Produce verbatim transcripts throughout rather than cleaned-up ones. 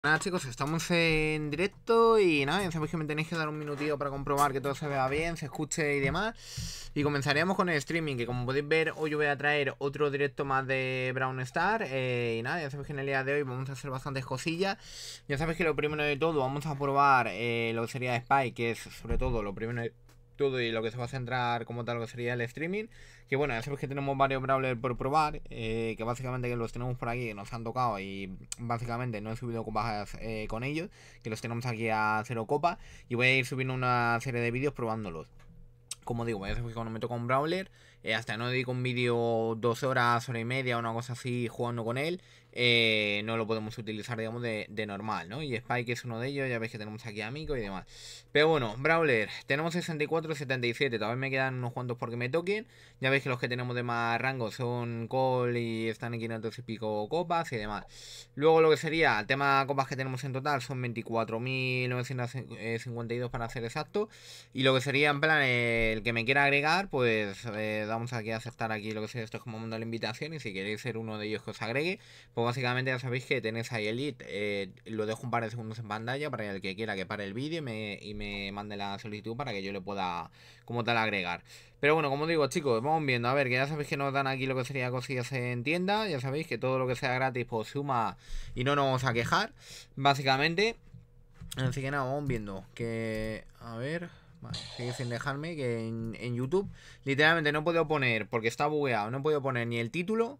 Nada chicos, estamos en directo y nada, ya sabéis que me tenéis que dar un minutillo para comprobar que todo se vea bien, se escuche y demás. Y comenzaríamos con el streaming, que como podéis ver hoy yo voy a traer otro directo más de Brawl Stars. eh, Y nada, ya sabéis que en el día de hoy vamos a hacer bastantes cosillas. Ya sabéis que lo primero de todo vamos a probar eh, lo que sería Spike, que es sobre todo lo primero de todo y lo que se va a centrar como tal lo que sería el streaming. Que bueno, ya sabéis que tenemos varios brawlers por probar, eh, que básicamente que los tenemos por aquí, que nos han tocado y básicamente no he subido copas eh, con ellos, que los tenemos aquí a cero copa, y voy a ir subiendo una serie de vídeos probándolos. Como digo, ya sabéis que cuando me toca un brawler, eh, hasta no dedico un vídeo dos horas, hora y media, una cosa así jugando con él, eh, no lo podemos utilizar, digamos, de, de normal, ¿no? Y Spike es uno de ellos, ya veis que tenemos aquí a Miko y demás. Pero bueno, brawler, tenemos sesenta y cuatro, setenta y siete, todavía me quedan unos cuantos porque me toquen. Ya veis que los que tenemos de más rango son Cole y están en quinientos y pico copas y demás. Luego lo que sería el tema de copas que tenemos en total son veinticuatro mil novecientos cincuenta y dos para ser exacto. Y lo que sería en plan eh, el que me quiera agregar, pues eh, damos aquí a aceptar aquí lo que sería esto es como mando la invitación. Y si queréis ser uno de ellos que os agregue, pues básicamente ya sabéis que tenéis ahí el lead. eh, Lo dejo un par de segundos en pantalla para el que quiera que pare el vídeo y me, y me mande la solicitud para que yo le pueda como tal agregar. Pero bueno, como digo chicos, vamos viendo, a ver, que ya sabéis que nos dan aquí lo que sería cosillas en tienda. Ya sabéis que todo lo que sea gratis pues suma y no nos vamos a quejar, básicamente. Así que nada, vamos viendo que, a ver, vale, sigue sin dejarme que en, en YouTube literalmente no he podido poner, porque está bugueado, no he podido poner ni el título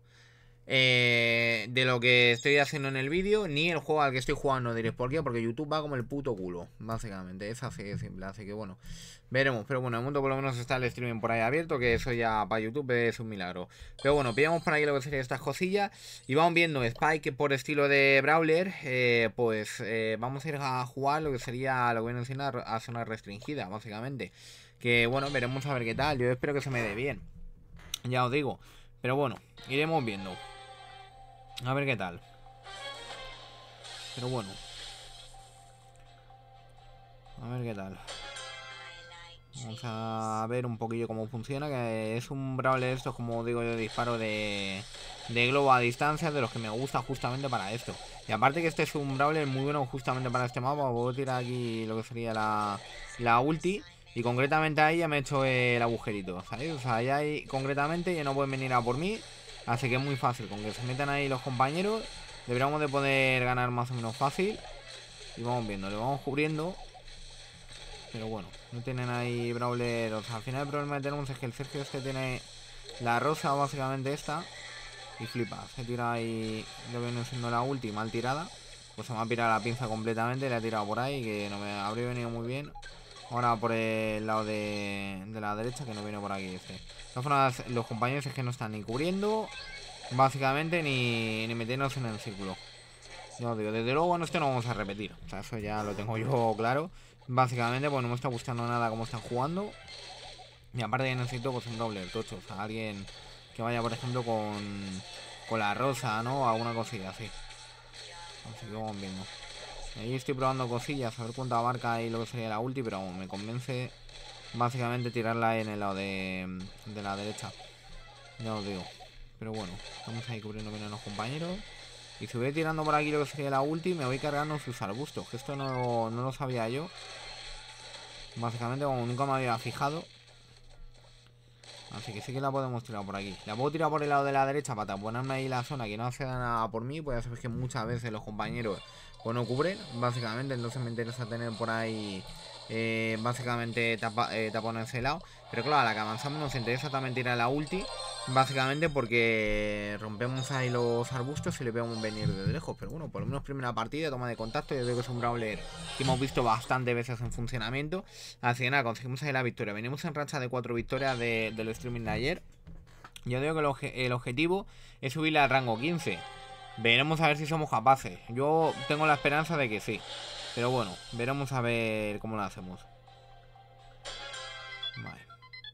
eh, de lo que estoy haciendo en el vídeo, ni el juego al que estoy jugando. Diréis, ¿por qué? Porque YouTube va como el puto culo, básicamente, es así de simple. Así que bueno, veremos, pero bueno, de momento por lo menos está el streaming por ahí abierto, que eso ya para YouTube es un milagro. Pero bueno, pillamos por ahí lo que serían estas cosillas y vamos viendo. Spike por estilo de Brawler, eh, pues eh, vamos a ir a jugar lo que sería, lo que viene a, a zona restringida, básicamente. Que bueno, veremos a ver qué tal, yo espero que se me dé bien, ya os digo. Pero bueno, iremos viendo a ver qué tal. Pero bueno, a ver qué tal. Vamos a ver un poquillo cómo funciona, que es un brawler esto, como digo yo, de disparo de, de globo a distancia, de los que me gusta justamente para esto. Y aparte que este es un brawler muy bueno justamente para este mapa. Voy a tirar aquí lo que sería la, la ulti. Y concretamente ahí ya me he hecho el agujerito, ¿sabéis? O sea, ahí, ahí concretamente ya no pueden venir a por mí. Así que es muy fácil, con que se metan ahí los compañeros deberíamos de poder ganar más o menos fácil. Y vamos viendo, le vamos cubriendo. Pero bueno, no tienen ahí brawler. O sea, al final el problema que tenemos es que el Sergio este tiene la rosa básicamente esta. Y flipa, se tira ahí lo que viene siendo la ulti mal tirada. Pues se me ha pirado la pinza completamente. Le ha tirado por ahí, que no me habría venido muy bien. Ahora por el lado de, de la derecha, que no viene por aquí este. De todas formas, los compañeros es que no están ni cubriendo básicamente, ni, ni metiéndose en el círculo. Yo digo, desde luego, bueno, esto no vamos a repetir. O sea, eso ya lo tengo yo claro. Básicamente, pues no me está gustando nada cómo están jugando. Y aparte que necesito pues un doble tocho. O sea, alguien que vaya, por ejemplo, con, con la rosa, ¿no? O alguna cosilla así. Así que vamos viendo. Ahí estoy probando cosillas, a ver cuánto abarca ahí lo que sería la ulti. Pero me convence básicamente tirarla en el lado de, de la derecha. Ya os digo. Pero bueno, estamos ahí cubriendo bien a los compañeros. Y si voy tirando por aquí lo que sería la ulti, me voy cargando sus arbustos. Que esto no, no lo sabía yo. Básicamente, como nunca me había fijado. Así que sí que la podemos tirar por aquí. La puedo tirar por el lado de la derecha para ponerme ahí la zona que no hace nada por mí. Pues ya sabéis que muchas veces los compañeros pues no cubren, básicamente. Entonces me interesa tener por ahí eh, básicamente tapa, eh, tapón en ese lado. Pero claro, a la que avanzamos nos interesa también tirar la ulti. Básicamente porque rompemos ahí los arbustos y le vemos venir desde lejos. Pero bueno, por lo menos primera partida, toma de contacto. Yo creo que es un brawler que hemos visto bastante veces en funcionamiento. Así que nada, conseguimos ahí la victoria. Venimos en racha de cuatro victorias de, del streaming de ayer. Yo digo que el, obje el objetivo es subirle al rango quince. Veremos a ver si somos capaces. Yo tengo la esperanza de que sí. Pero bueno, veremos a ver cómo lo hacemos. Vale.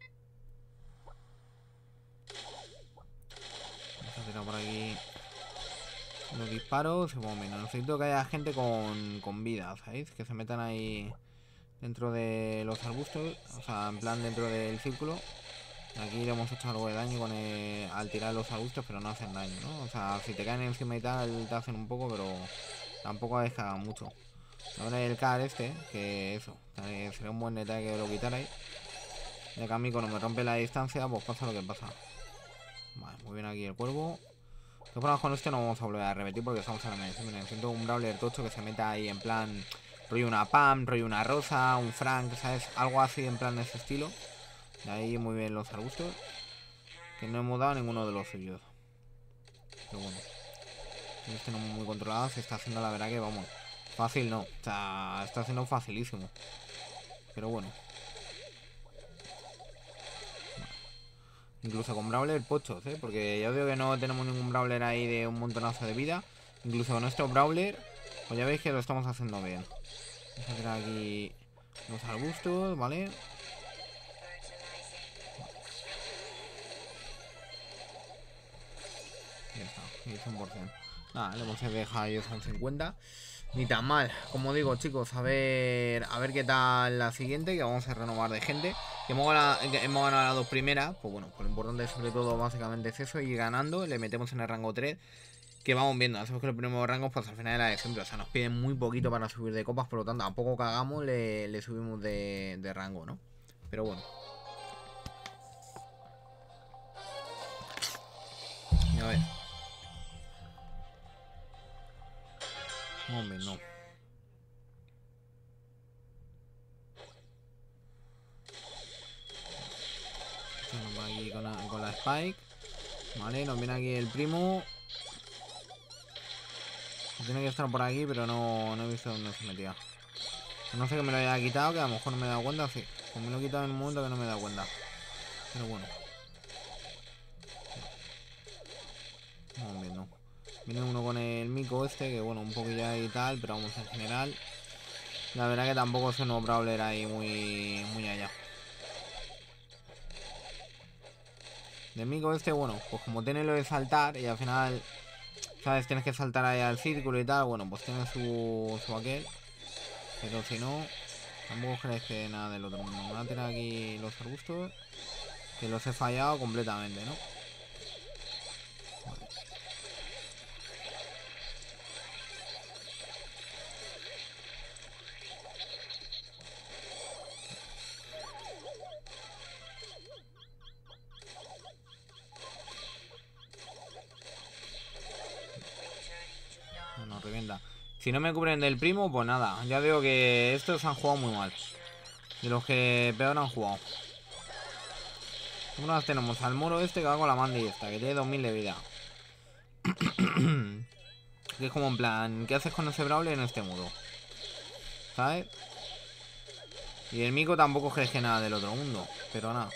Vamos a tirar por aquí los disparos. Bueno, mira, necesito que haya gente con, con vida, ¿sabéis? Que se metan ahí dentro de los arbustos. O sea, en plan dentro del círculo. Aquí le hemos hecho algo de daño con el, al tirar los arbustos, pero no hacen daño, ¿no? O sea, si te caen encima y tal, te hacen un poco, pero tampoco es que haga mucho. Ahora el car este, que eso, que sería un buen detalle que lo quitarais. Ya que a mí cuando me rompe la distancia, pues pasa lo que pasa. Vale, muy bien aquí el cuervo. De formas con este no vamos a volver a repetir porque estamos en la medición. Me siento un Brawler tocho que se meta ahí en plan rollo una Pam, rollo una Rosa, un Frank, ¿sabes? Algo así en plan de ese estilo. De ahí muy bien los arbustos. Que no hemos dado ninguno de los suyos. Pero bueno. Este no muy controlado. Se está haciendo la verdad que vamos. Fácil no. O sea, está haciendo facilísimo. Pero bueno. Incluso con Brawler pochos, ¿eh? Porque ya veo que no tenemos ningún Brawler ahí de un montonazo de vida. Incluso con nuestro Brawler, pues ya veis que lo estamos haciendo bien. Vamos a tirar aquí los arbustos, ¿vale? Ya está, y cien por ciento. Nada, le hemos dejado a ellos a un cincuenta. Ni tan mal, como digo, chicos, a ver a ver qué tal la siguiente, que vamos a renovar de gente. Que hemos ganado, que hemos ganado las dos primeras, pues bueno, pues lo importante sobre todo básicamente es eso, ir ganando, le metemos en el rango tres. Que vamos viendo, sabemos que los primeros rangos pues al final era de siempre, o sea, nos piden muy poquito para subir de copas, por lo tanto, a poco que hagamos le, le subimos de, de rango, ¿no? Pero bueno. A ver. Hombre, no. Nos va aquí con la, con la Spike. Vale, nos viene aquí el primo. Tiene que estar por aquí, pero no, no he visto dónde se metía. No sé que me lo haya quitado, que a lo mejor no me he dado cuenta, sí. Pues me lo he quitado en un momento que no me he dado cuenta. Pero bueno. Hombre, no. Viene uno con el mico este, que bueno, un poquillo ahí y tal, pero vamos, en general la verdad que tampoco es un Brawler ahí muy, muy allá. De mico este, bueno, pues como tiene lo de saltar y al final, ¿sabes? Tienes que saltar ahí al círculo y tal, bueno, pues tiene su, su aquel. Pero si no, tampoco crees que nada del otro mundo. Me voy a tirar aquí los arbustos, que los he fallado completamente, ¿no? Nos revienta. Si no me cubren del primo, pues nada. Ya veo que estos han jugado muy mal. De los que peor han jugado. Unas tenemos al moro este que va con la Mandy esta, que tiene dos mil de vida. Que es como en plan, ¿qué haces con ese Brawler en este modo? ¿Sabes? Y el mico tampoco crees que nada del otro mundo. Pero nada.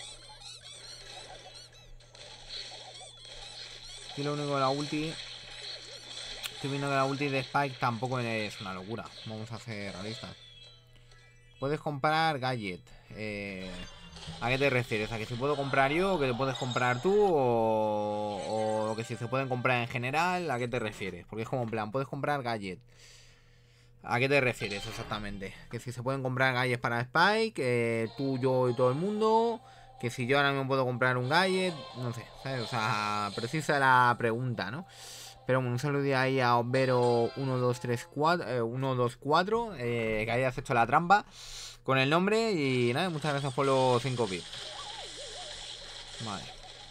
Aquí lo único de la ulti. Estoy viendo que la ulti de Spike tampoco es una locura. Vamos a ser realistas. Puedes comprar gadget. Eh, ¿A qué te refieres? ¿A que si puedo comprar yo o que te puedes comprar tú? O, o que si se pueden comprar en general. ¿A qué te refieres? Porque es como en plan, puedes comprar gadget. ¿A qué te refieres exactamente? Que si se pueden comprar gadgets para Spike, eh, tú, yo y todo el mundo. Que si yo ahora mismo puedo comprar un gadget. No sé, ¿sabes? O sea, precisa la pregunta, ¿no? Pero bueno, un saludo ahí a Ombero uno dos tres cuatro, eh, uno dos cuatro, eh, que hayas hecho la trampa con el nombre. Y nada, muchas gracias por los cinco bits. Vale.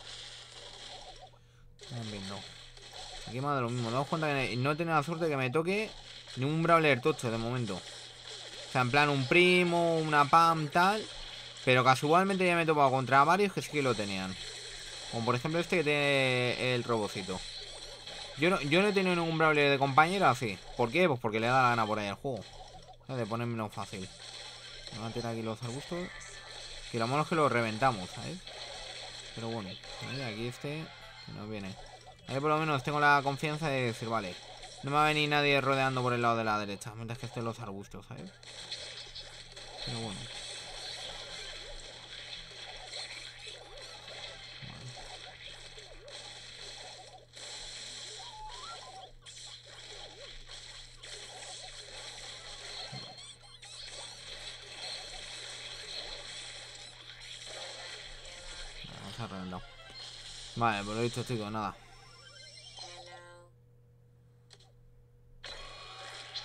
Estamos viendo. Aquí más de lo mismo. Damos cuenta que no he tenido la suerte que me toque ningún Brawler tocho de momento. O sea, en plan un primo, una Pam, tal. Pero casualmente ya me he topado contra varios que sí que lo tenían. Como por ejemplo este que tiene el robocito. Yo no, yo no he tenido ningún Brawler de compañero así. ¿Por qué? Pues porque le da la gana por ahí al juego. De ponérmelo fácil. Me voy a tirar aquí los arbustos. Que lo malo es que los reventamos, ¿sabes? Pero bueno, ¿vale? Aquí este que nos viene. Ahí por lo menos tengo la confianza de decir, vale, no me va a venir nadie rodeando por el lado de la derecha mientras que estén los arbustos, ¿sabes? Pero bueno. Vamos a reventado. Vale, pues lo he dicho, chicos, nada.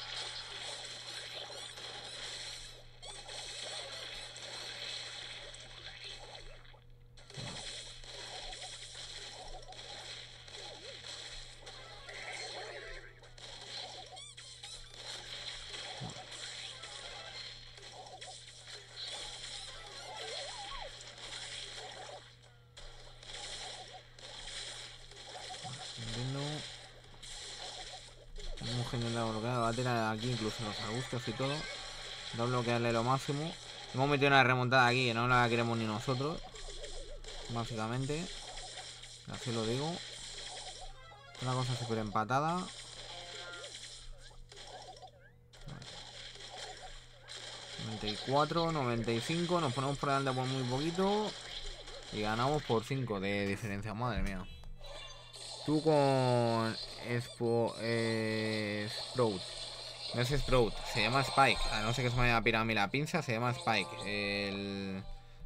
a bloquear, va a tirar aquí incluso los arbustos y todo. Va a bloquearle lo máximo. Hemos metido una remontada aquí que no la queremos ni nosotros. Básicamente. Así lo digo. Una cosa súper empatada. noventa y cuatro, noventa y cinco. Nos ponemos por delante por muy poquito. Y ganamos por cinco de diferencia. Madre mía. Tú con Expo, eh, Sprout. No es Sprout, se llama Spike. A no ser que se me haya pirado a mí la pinza, se llama Spike. El,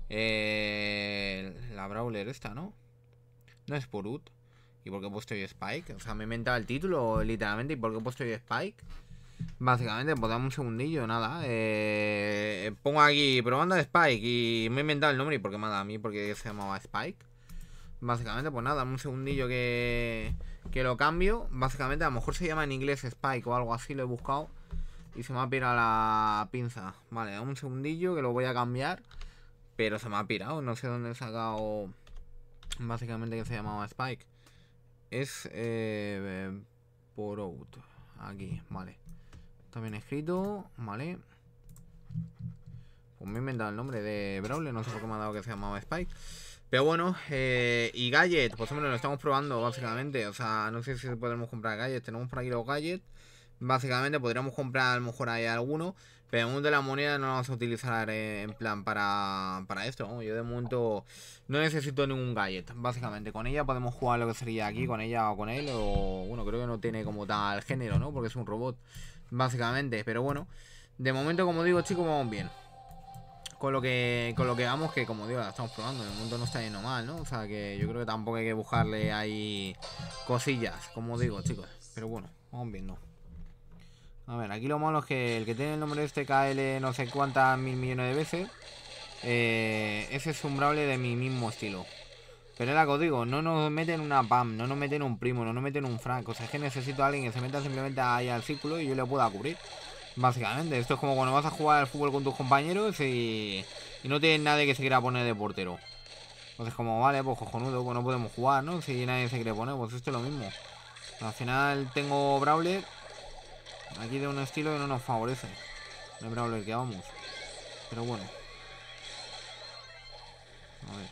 el, la Brawler esta, ¿no? No es Porut. ¿Y por qué he puesto yo Spike? O sea, me he inventado el título literalmente. ¿Y por qué he puesto yo Spike? Básicamente, pues dame un segundillo, nada. Eh, pongo aquí probando a Spike y me he inventado el nombre. ¿Y por qué me ha dado a mí? Porque se llamaba Spike. Básicamente, pues nada, un segundillo que, que lo cambio. Básicamente, a lo mejor se llama en inglés Spike o algo así, lo he buscado. Y se me ha pirado la pinza. Vale, un segundillo que lo voy a cambiar. Pero se me ha pirado, no sé dónde he sacado. Básicamente que se llamaba Spike. Es eh, por out. Aquí, vale. Está bien escrito, vale. Pues me he inventado el nombre de Brawler, no sé por qué me ha dado que se llamaba Spike. Pero bueno, eh, y gadgets, pues hombre, lo estamos probando básicamente. O sea, no sé si podremos comprar gadgets. Tenemos por aquí los gadgets. Básicamente podríamos comprar a lo mejor ahí alguno. Pero en el mundo de la moneda no lo vamos a utilizar eh, en plan para, para esto, ¿no? Yo de momento no necesito ningún gadget. Básicamente con ella podemos jugar lo que sería aquí, con ella o con él. O bueno, creo que no tiene como tal género, ¿no? Porque es un robot, básicamente. Pero bueno, de momento, como digo, chicos, vamos bien. Con lo que con lo que vamos, que como digo, la estamos probando. De momento no está yendo mal, ¿no? O sea que yo creo que tampoco hay que buscarle ahí cosillas, como digo, chicos. Pero bueno, vamos viendo. A ver, aquí lo malo es que el que tiene el nombre de este K L no sé cuántas mil millones de veces, eh, ese es un Brawler de mi mismo estilo. Pero es la que os digo, no nos meten una P A M, no nos meten un primo, no nos meten un Frank. O sea, es que necesito a alguien que se meta simplemente ahí al círculo y yo le pueda cubrir. Básicamente, esto es como cuando vas a jugar al fútbol con tus compañeros y, y no tienes nadie que se quiera poner de portero. Entonces, como vale, pues cojonudo, pues no podemos jugar, ¿no? Si nadie se quiere poner, pues esto es lo mismo. Al final tengo Brawler aquí de un estilo que no nos favorece. No es Brawler que vamos. Pero bueno. A ver.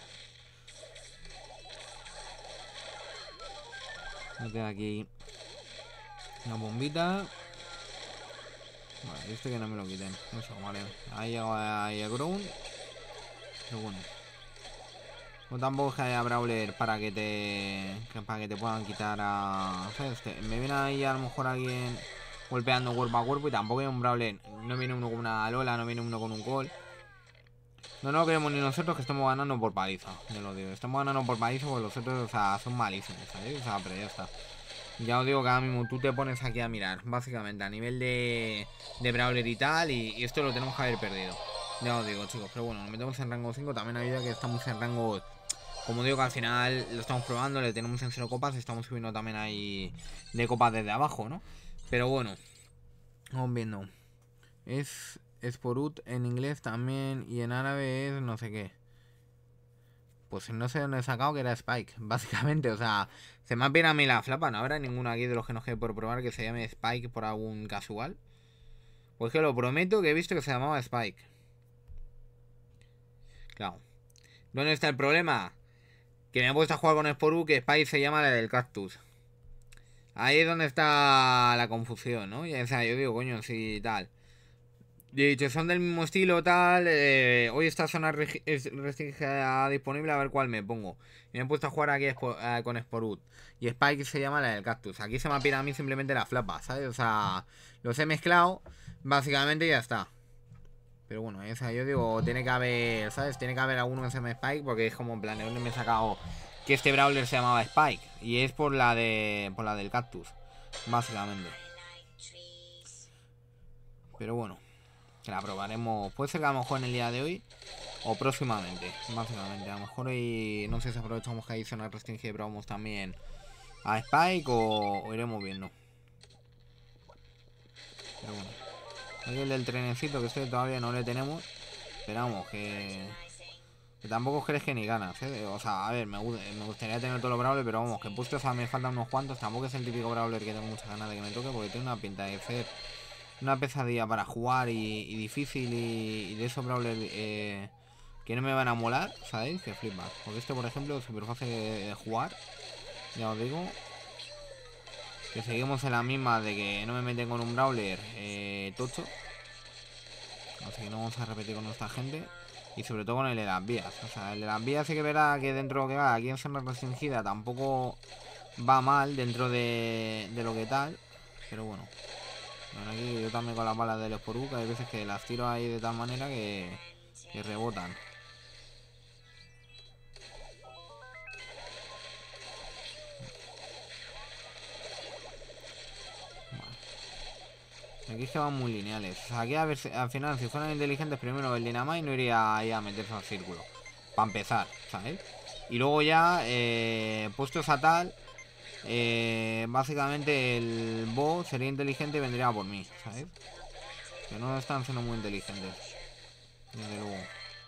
Mete aquí una bombita. Vale, este que no me lo quiten. Eso, vale. Ahí llega ahí el Ground. Pero bueno. No tampoco es que haya Brawler para que te. Que para que te puedan quitar a. ¿Sabes? Este, me viene ahí a lo mejor alguien golpeando cuerpo a cuerpo y tampoco hay un Brawler. No viene uno con una Lola, no viene uno con un Colt. No nos lo queremos ni nosotros que estamos ganando por paliza. Yo lo digo. Estamos ganando por paliza porque los otros, o sea, son malísimos, ¿sabes? O sea, pero ya está. Ya os digo que ahora mismo tú te pones aquí a mirar, básicamente, a nivel de, de Brawler y tal, y, y esto lo tenemos que haber perdido. Ya os digo, chicos, pero bueno, nos metemos en rango cinco, también ayuda que estamos en rango, como digo, que al final lo estamos probando, le tenemos en cero copas, estamos subiendo también ahí de copas desde abajo, ¿no? Pero bueno, vamos viendo. Es Sporut en inglés también, y en árabe es no sé qué. Pues no sé dónde he sacado que era Spike, básicamente, o sea, se me ha pirado a mí la flapa, no habrá ninguno aquí de los que nos quede por probar que se llame Spike por algún casual. Pues que lo prometo que he visto que se llamaba Spike. Claro. ¿Dónde está el problema? Que me he puesto a jugar con Sporu que Spike se llama la del cactus. Ahí es donde está la confusión, ¿no? Ya, o sea, yo digo, coño, sí, tal. De hecho, son del mismo estilo, tal. Eh, hoy esta zona restringida disponible, a ver cuál me pongo. Me he puesto a jugar aquí eh, con Sporut. Y Spike se llama la del cactus. Aquí se me ha pirado a mí simplemente la flapa, ¿sabes? O sea, los he mezclado, básicamente y ya está. Pero bueno, esa yo digo, tiene que haber, ¿sabes? Tiene que haber alguno que se llame Spike, porque es como en plan, ¿de dónde me he sacado que este Brawler se llamaba Spike? Y es por la de. Por la del cactus, básicamente. Pero bueno. Que la probaremos, puede ser que a lo mejor en el día de hoy o próximamente, básicamente. A lo mejor hoy, no sé si aprovechamos que hay zona restringida y probamos también a Spike o, o iremos viendo. Pero bueno, aquí el del trenecito que este todavía no le tenemos. Esperamos que Que tampoco crees que ni ganas, ¿eh? O sea, a ver, me, me gustaría tener todos los brawlers, pero vamos, que puestos, o sea, me faltan unos cuantos. Tampoco es el típico brawler que tengo muchas ganas de que me toque, porque tiene una pinta de ser una pesadilla para jugar y, y difícil y, y de esos brawlers eh, que no me van a molar, ¿sabéis? Que flipa. Porque este, por ejemplo, es súper fácil de, de jugar, ya os digo. Que seguimos en la misma de que no me meten con un brawler eh, tocho. Así que no vamos a repetir con nuestra gente. Y sobre todo con el de las vías. O sea, el de las vías sí que verá que dentro de lo que va, aquí en zona restringida tampoco va mal dentro de, de lo que tal. Pero bueno. Bueno, aquí yo también con las balas del Esporu, que hay veces que las tiro ahí de tal manera que, que rebotan. Aquí es que van muy lineales. O sea, aquí a ver si, al final, si fueran inteligentes, primero el Dynamite no iría ahí a meterse al círculo. Para empezar, ¿sabes? Y luego ya, eh, puestos a tal, eh, básicamente el Bo sería inteligente y vendría por mí, ¿sabes? Que no están siendo muy inteligentes. Desde luego.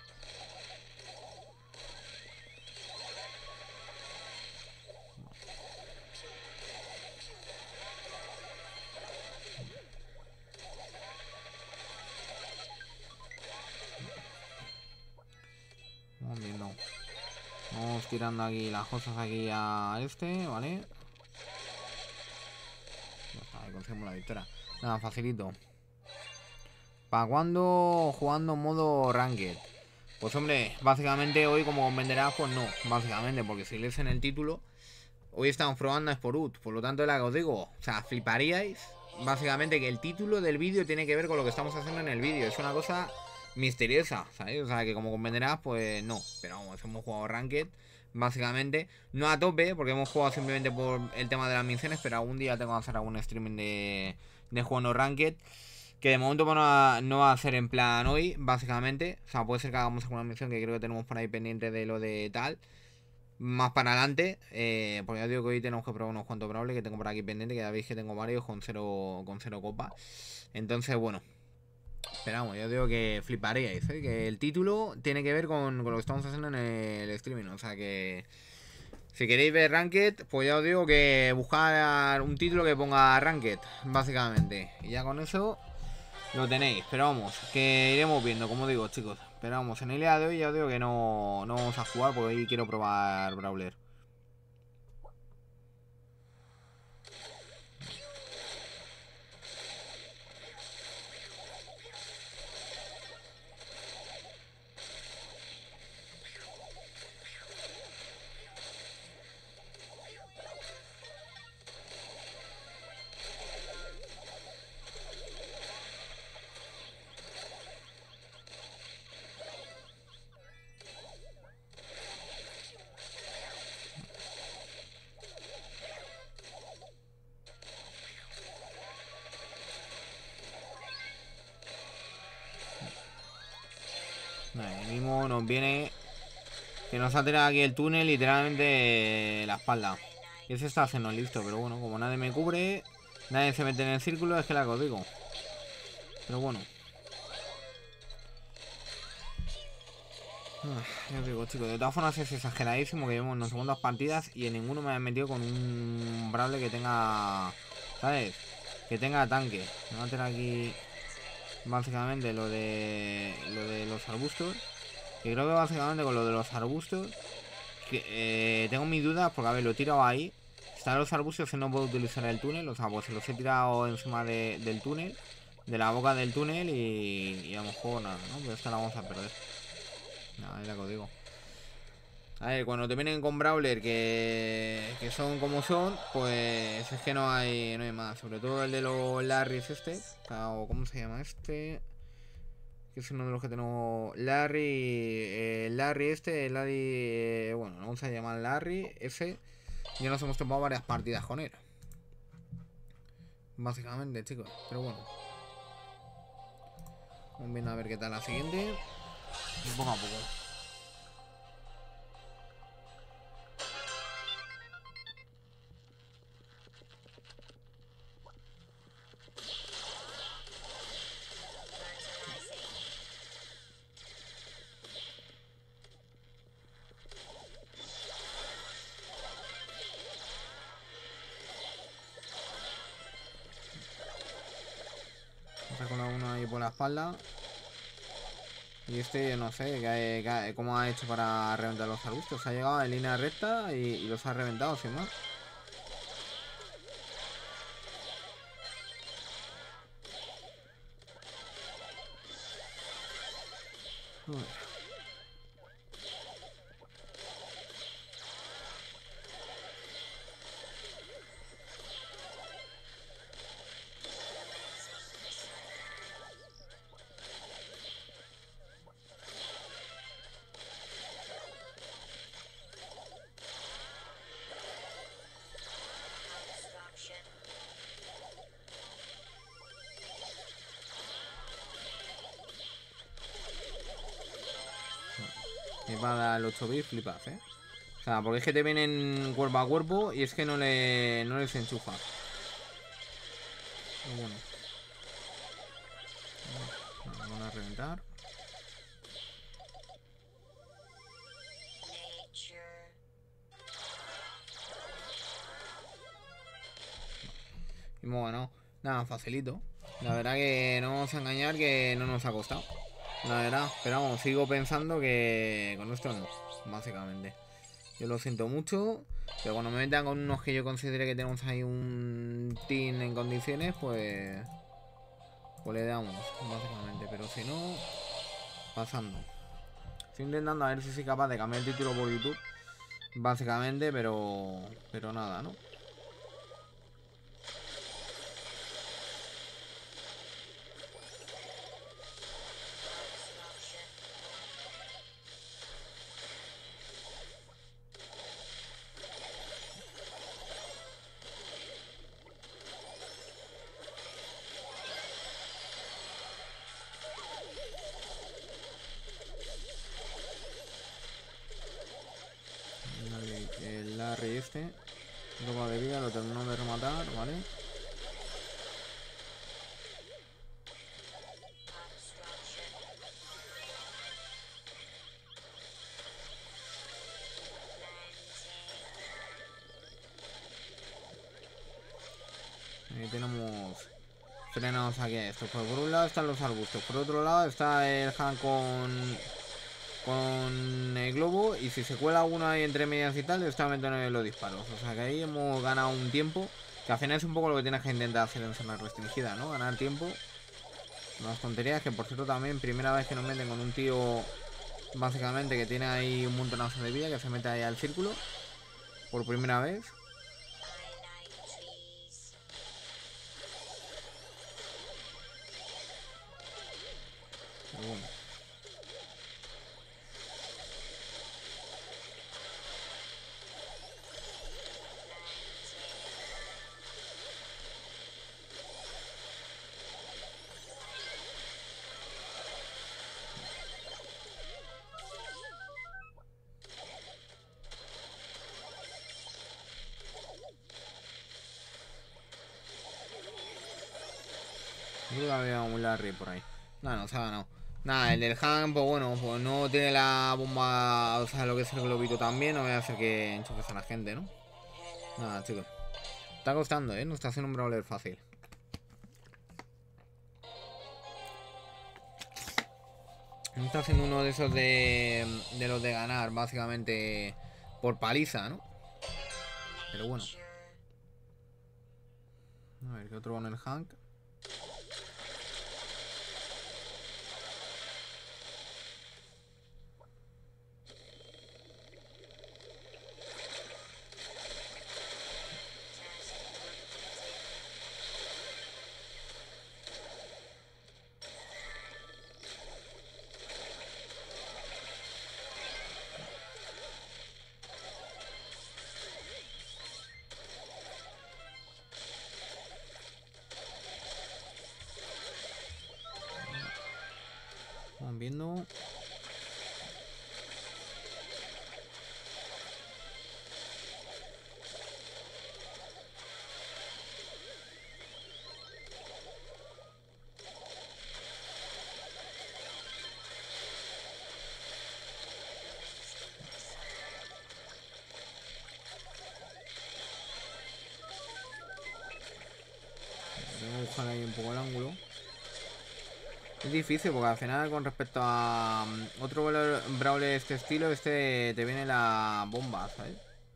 Vamos viendo. Vamos tirando aquí las cosas aquí a este, ¿vale? Ya está, ahí conseguimos la victoria. Nada, facilito. ¿Para cuándo jugando modo Ranked? Pues hombre, básicamente hoy como comprenderás, pues no. Básicamente, porque si lees en el título, hoy estamos probando a Sporut. Por lo tanto, es la que os digo. O sea, fliparíais. Básicamente que el título del vídeo tiene que ver con lo que estamos haciendo en el vídeo. Es una cosa misteriosa, ¿sabes? O sea, que como comprenderás, pues no. Pero vamos, hemos jugado Ranked. Básicamente, no a tope, porque hemos jugado simplemente por el tema de las misiones, pero algún día tengo que hacer algún streaming de, de jugando Ranked. Que de momento no va, no va a ser en plan hoy, básicamente. O sea, puede ser que hagamos alguna misión que creo que tenemos por ahí pendiente de lo de tal. Más para adelante. Eh, porque ya digo que hoy tenemos que probar unos cuantos brawlers que tengo por aquí pendiente. Que ya veis que tengo varios con cero, con cero copa. Entonces, bueno. Esperamos, yo digo que fliparíais, ¿eh? Que el título tiene que ver con, con lo que estamos haciendo en el streaming. O sea que... Si queréis ver Ranked, pues ya os digo que buscar un título que ponga Ranked, básicamente. Y ya con eso lo tenéis. Pero vamos, que iremos viendo, como digo, chicos. Pero vamos, en el día de hoy ya os digo que no, no vamos a jugar porque hoy quiero probar Brawler. Ahí mismo nos viene que nos ha tirado aquí el túnel literalmente la espalda. Y ese está haciendo listo, pero bueno, como nadie me cubre, nadie se mete en el círculo, es que la que os digo. Pero bueno. Ya os digo, chicos, de todas formas es exageradísimo que llevamos en segundas partidas y en ninguno me han metido con un Brawler que tenga, ¿sabes? Que tenga tanque. Me voy a meter aquí básicamente lo de lo de los arbustos. Y creo que básicamente con lo de los arbustos que, eh, tengo mis dudas porque a ver, lo he tirado ahí. Están los arbustos que no puedo utilizar el túnel. O sea, pues se los he tirado encima de, del túnel, de la boca del túnel y, y a lo mejor nada, ¿no? Pero esta la vamos a perder. Nada, es la que os digo. A ver, cuando te vienen con Brawler que, que son como son, pues es que no hay, no hay más. Sobre todo el de los Larrys este, o ¿cómo se llama este? Que es uno de los que tenemos. Larry, eh, Larry este, Larry, eh, bueno, vamos a llamar Larry ese. Ya nos hemos tomado varias partidas con él. Básicamente, chicos, pero bueno. Vamos viendo a ver qué tal la siguiente. Y poco a poco. Mola uno ahí por la espalda. Y este, no sé, que, que, cómo ha hecho para reventar los arbustos. Ha llegado en línea recta y, y los ha reventado sin más. Uy. Y para dar los ocho bits flipas, ¿eh? O sea, porque es que te vienen cuerpo a cuerpo y es que no, le, no les enchufa. Pero bueno. Van a reventar. Y bueno, nada, facilito. La verdad que no vamos a engañar que no nos ha costado. La verdad, pero vamos, sigo pensando que con esto no, básicamente. Yo lo siento mucho, pero cuando me metan con unos que yo considere que tenemos ahí un team en condiciones, pues... Pues le damos, básicamente. Pero si no, pasando. Estoy intentando a ver si soy capaz de cambiar el título por YouTube, básicamente, pero... Pero nada, ¿no? El Larry este, ropa de vida, lo terminó de rematar, ¿vale? Ahí tenemos frenados aquí a esto. Pues por un lado están los arbustos, por otro lado está el Han con con el globo, y si se cuela uno ahí entre medias y tal, está metiendo los disparos. O sea que ahí hemos ganado un tiempo, que al final es un poco lo que tienes que intentar hacer en zona restringida, ¿no? Ganar tiempo. Unas tonterías, que por cierto también, primera vez que nos meten con un tío básicamente que tiene ahí un montonazo de vida, que se mete ahí al círculo por primera vez. Pero bueno. Creo que había un Larry por ahí. No, no, o sea, no. Nada, el del Han, pues bueno, pues no tiene la bomba, o sea, lo que es el globito también. No voy a hacer que enchufes a la gente, ¿no? Nada, chicos. Está costando, ¿eh? No está haciendo un brawler fácil. No está haciendo uno de esos de, de los de ganar, básicamente, por paliza, ¿no? Pero bueno. A ver, ¿qué otro con el Hank? Vamos viendo. Voy a buscar ahí un poco el ángulo. Es difícil porque al final con respecto a um, otro brawler de este estilo, este te viene la bomba, ¿sabes?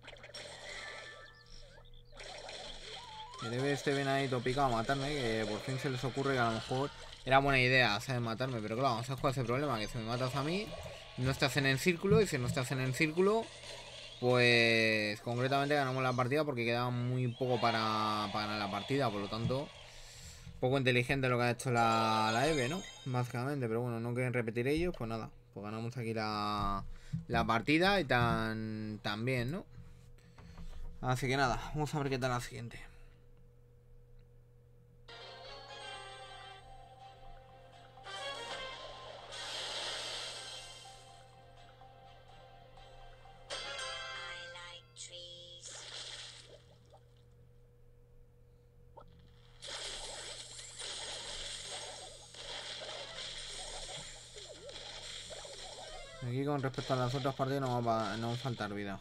Y debe este bien ahí topicado a matarme, que por fin se les ocurre que a lo mejor era buena idea, ¿sabes? Matarme, pero claro, vamos a jugar ese problema, que si me matas a mí, no estás en el círculo, y si no estás en el círculo, pues concretamente ganamos la partida porque quedaba muy poco para, para ganar la partida, por lo tanto... Poco inteligente lo que ha hecho la, la Eve, ¿no? Básicamente, pero bueno, no quieren repetir ellos, pues nada. Pues ganamos aquí la, la partida y tan, tan bien, ¿no? Así que nada, vamos a ver qué tal la siguiente. Aquí con respecto a las otras partidas no va, no va a faltar vida.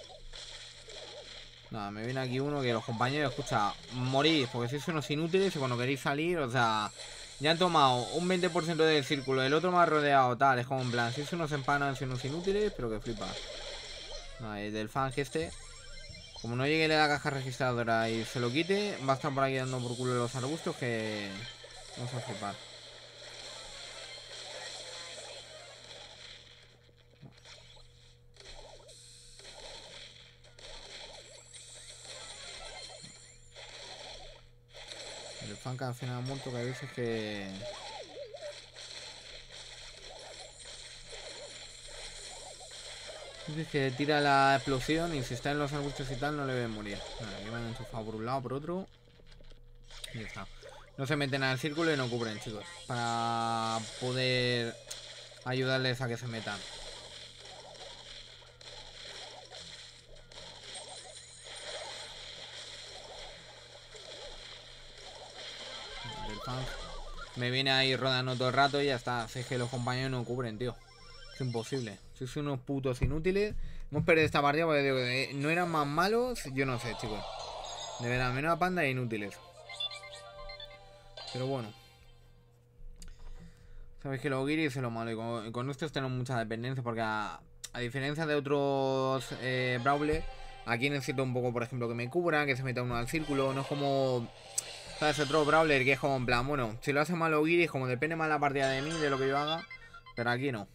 Nada, me viene aquí uno que los compañeros, escucha, morís, porque sois unos inútiles y cuando queréis salir, o sea, ya han tomado un veinte por ciento del círculo, el otro me ha rodeado, tal, es como en plan, sois unos empanas y unos inútiles, pero que flipas. Nada, el del fan este, como no llegue a la caja registradora y se lo quite, va a estar por aquí dando por culo los arbustos que vamos a flipar. El fan que al final ha muerto, que hay veces que... Dices que tira la explosión y si está en los arbustos y tal no le debe morir. Vale, aquí me han enchufado por un lado, por otro. Y ya está. No se meten al círculo y no cubren, chicos. Para poder ayudarles a que se metan. El fan me viene ahí rodando todo el rato y ya está. Si es que los compañeros no cubren, tío. Es imposible. Sois unos putos inútiles. Hemos perdido esta partida porque digo, eh, no eran más malos. Yo no sé, chicos. De verdad, menos panda de inútiles. Pero bueno. Sabéis que los guiris es lo malo. Y con, con estos tenemos mucha dependencia. Porque a, a diferencia de otros eh, brawlers, aquí necesito un poco, por ejemplo, que me cubran, que se meta uno al círculo. No es como... ¿Sabes? Otro brawler que es como en plan, bueno, si lo hace mal los guiris, como depende más la partida de mí, de lo que yo haga. Pero aquí no.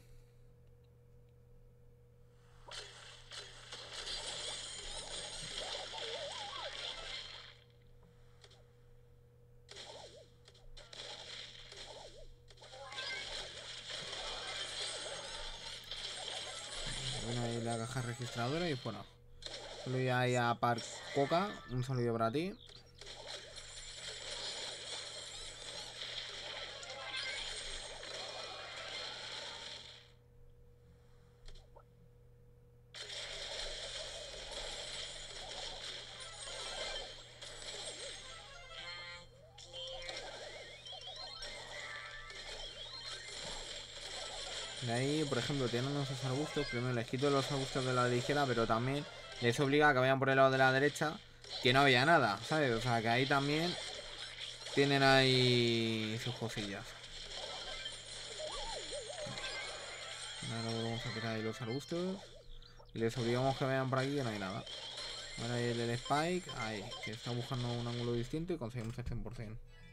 Ahí la caja registradora y bueno. Saludo ahí a Park Coca. Un saludo para ti. De ahí, por ejemplo, tienen esos arbustos. Primero les quito los arbustos de la ligera, pero también les obliga a que vayan por el lado de la derecha, que no había nada, ¿sabes? O sea, que ahí también tienen ahí sus cosillas. Ahora vamos a tirar ahí los arbustos y les obligamos que vayan por aquí, que no hay nada. Ahora hay el del Spike, ahí, que está buscando un ángulo distinto y conseguimos el cien por cien.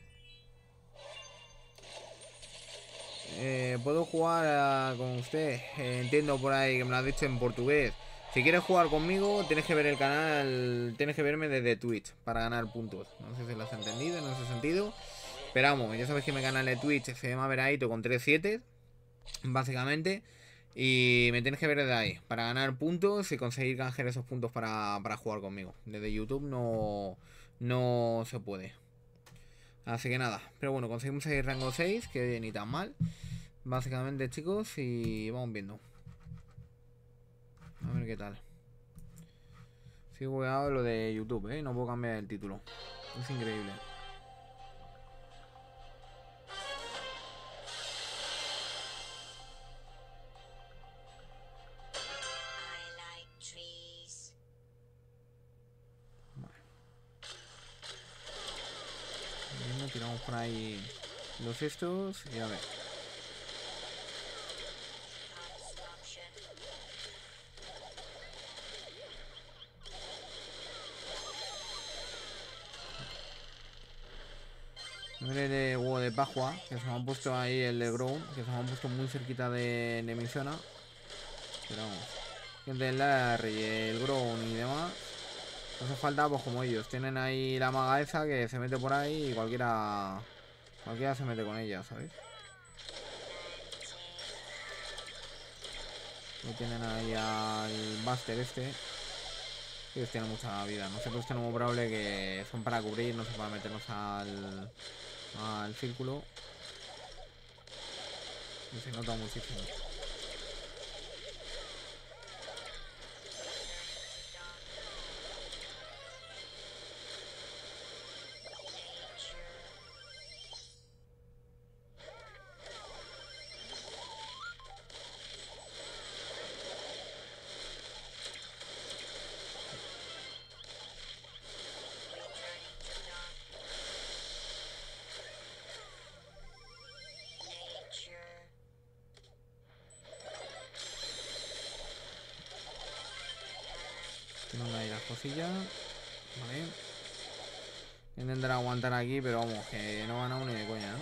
Eh, ¿Puedo jugar uh, con usted? Eh, entiendo por ahí que me lo has dicho en portugués. Si quieres jugar conmigo, tienes que ver el canal, tienes que verme desde Twitch para ganar puntos. No sé si lo has entendido en ese sentido. Pero vamos, ya sabes que mi canal de Twitch se llama Veraito con tres siete, básicamente. Y me tienes que ver desde ahí para ganar puntos y conseguir canjear esos puntos para, para jugar conmigo. Desde YouTube no, no se puede. Así que nada, pero bueno, conseguimos ahí rango seis, que ni tan mal. Básicamente, chicos, y vamos viendo. A ver qué tal. Sigo jugando lo de YouTube, ¿eh? No puedo cambiar el título. Es increíble. Vale. Tiramos por ahí los estos y a ver. Miren el huevo de Pascua, que se me han puesto ahí el de Ground, que se me han puesto muy cerquita de, de mi zona. Pero vamos. Gente del Larry, el Ground y demás. No hace falta, pues como ellos. Tienen ahí la maga esa que se mete por ahí y cualquiera. Cualquiera se mete con ella, ¿sabéis? Lo tienen ahí al Buster este. Ellos tienen mucha vida. Nosotros tenemos Brawler que son para cubrir, no sé, para meternos al. al círculo. Y se nota muchísimo. Tienen ahí las cosillas. Vale. Intentar aguantar aquí, pero vamos, que no van a uno ni de coña, ¿no?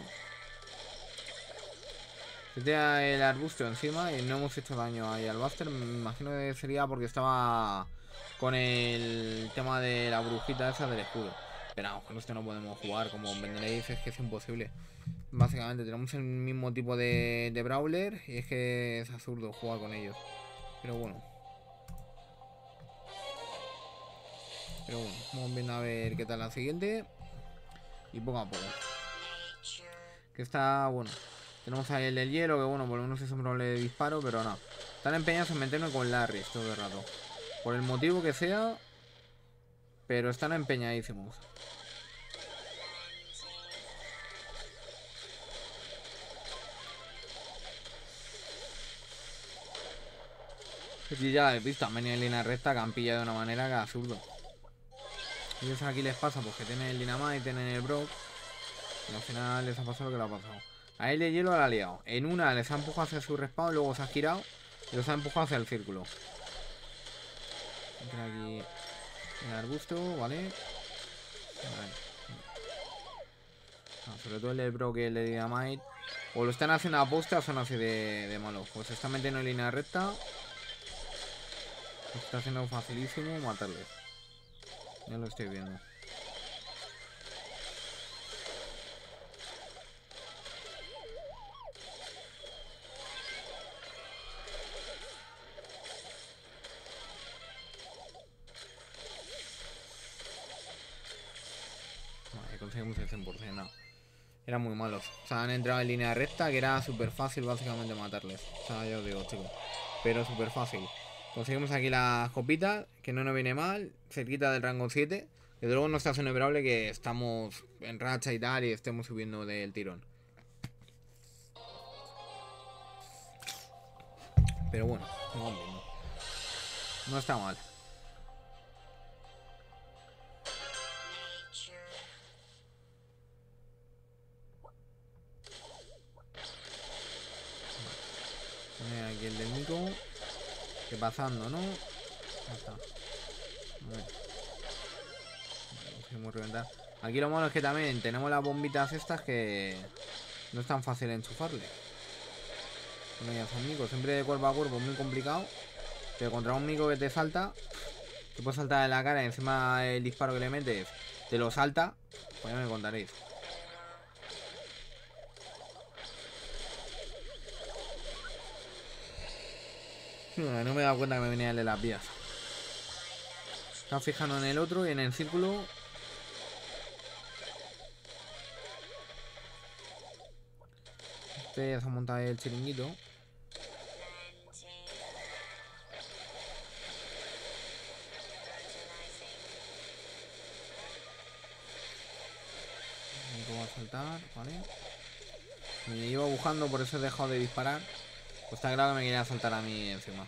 Se tira el arbusto encima y no hemos hecho daño ahí al Buster. Me imagino que sería porque estaba con el tema de la brujita esa del escudo. Pero vamos, con esto no podemos jugar. Como venderéis, es que es imposible. Básicamente tenemos el mismo tipo de, de Brawler y es que es absurdo jugar con ellos. Pero bueno. Pero bueno, vamos viendo a ver qué tal la siguiente. Y poco a poco. Que está, bueno. Tenemos ahí el del hielo, que bueno, por lo menos es un problema de disparo, pero no. Están empeñados en meterme con Larry todo el rato. Por el motivo que sea. Pero están empeñadísimos. Y ya habéis visto, han venido en línea recta, que han pillado de una manera que es absurdo. Y eso aquí les pasa porque tienen el Dynamite, tienen el Brock. Y al final les ha pasado lo que le ha pasado. A él de hielo la ha liado. En una les ha empujado hacia su respawn, luego se ha girado y los ha empujado hacia el círculo. Entra aquí el arbusto, ¿vale? Vale. No, sobre todo el de Brock y el de Dynamite. O lo están haciendo a posta o son así de, de malos. Pues se están metiendo en línea recta. Está haciendo facilísimo matarles. Ya lo estoy viendo. Vale, conseguimos el cien por cien, no. Eran muy malos. O sea, han entrado en línea recta, que era súper fácil básicamente matarles. O sea, ya os digo, chicos. Pero súper fácil. Conseguimos aquí las copitas, que no nos viene mal. Cerquita del rango siete. Que luego no está celebrable que estamos en racha y tal y estemos subiendo del tirón. Pero bueno, no, no está mal. Vale. Aquí el del Nico. ¿Qué pasando, no? Ya está. Vale. Vamos a reventar. Aquí lo malo es que también tenemos las bombitas estas que no es tan fácil enchufarle. Bueno, ya son micos, siempre de cuerpo a cuerpo, muy complicado. Pero contra un mico que te salta, te puede saltar en la cara y encima el disparo que le metes te lo salta, pues ya me contaréis. No me he dado cuenta que me venía el de las vías. Estaba fijando en el otro y en el círculo. Este ya se ha montado el chiringuito. Voy a saltar, vale. Me iba buscando, por eso he dejado de disparar. Pues está claro que me quería saltar a mí encima.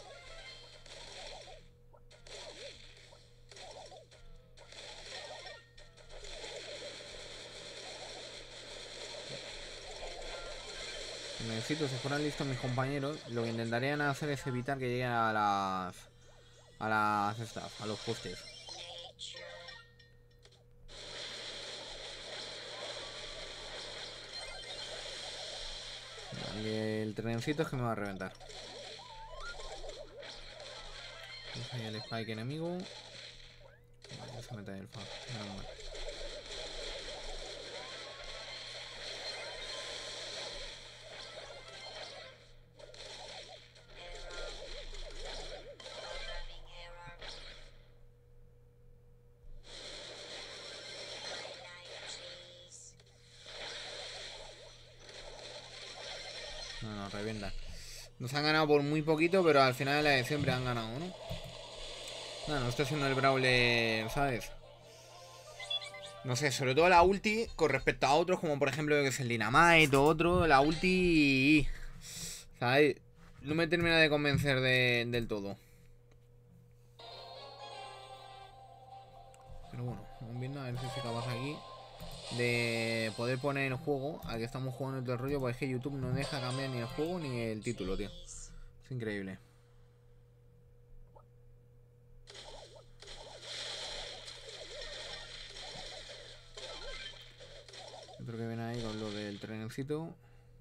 Necesito, si fueran listos mis compañeros, lo que intentarían hacer es evitar que lleguen a las... A las estas, a los postes. Y el trencito es que me va a reventar. Ahí el spike enemigo. Vale, se mete ahí el fan. Menos mal. No, no, revienta. Nos han ganado por muy poquito, pero al final de siempre han ganado, ¿no? No, no estoy haciendo el Brawler, ¿sabes? No sé, sobre todo la ulti con respecto a otros, como por ejemplo que es el Dynamite o otro, la ulti, ¿sabes? No me termina de convencer de, del todo. Pero bueno, vamos viendo a ver si soy capaz aquí de poder poner el juego al que estamos jugando todo el rollo, porque es que YouTube no deja cambiar ni el juego ni el título, tío. Es increíble. Otro que viene ahí con lo del trencito.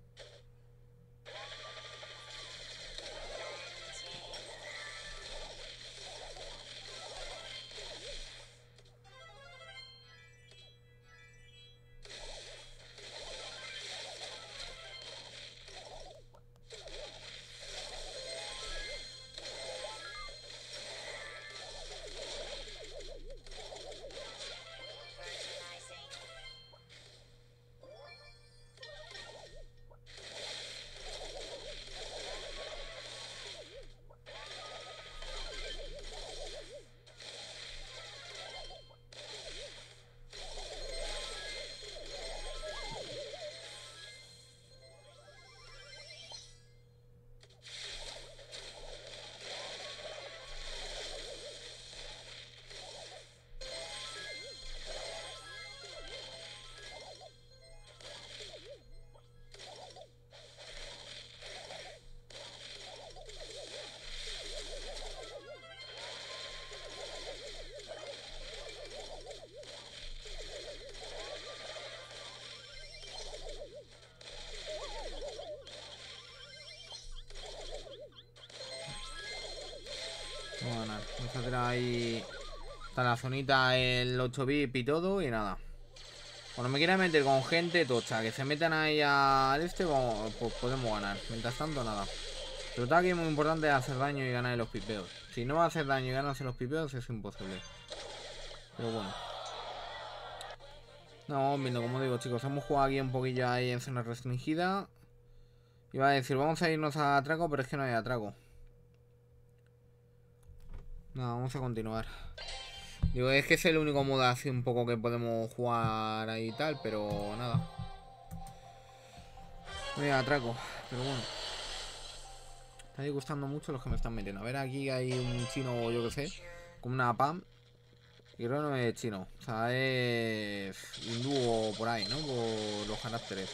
Vamos a ganar. Vamos a hacer ahí. Está la zonita, el ocho bit y todo, y nada. Cuando me quiera meter con gente tocha, que se metan ahí al este, pues podemos ganar. Mientras tanto, nada. Pero está aquí muy importante hacer daño y ganar en los pipeos. Si no va a hacer daño y ganarse los pipeos, es imposible. Pero bueno. No, vamos viendo, como digo, chicos. Hemos jugado aquí un poquillo ahí en zona restringida. Iba a decir, vamos a irnos a atraco, pero es que no hay atraco. No, vamos a continuar. Digo, es que es el único modo así un poco que podemos jugar ahí y tal, pero nada. No hay atraco, pero bueno. Está gustando mucho los que me están metiendo. A ver, aquí hay un chino o yo que sé, como una P A M. Y creo que no es chino, o sea, es hindú o por ahí, ¿no? Por los caracteres.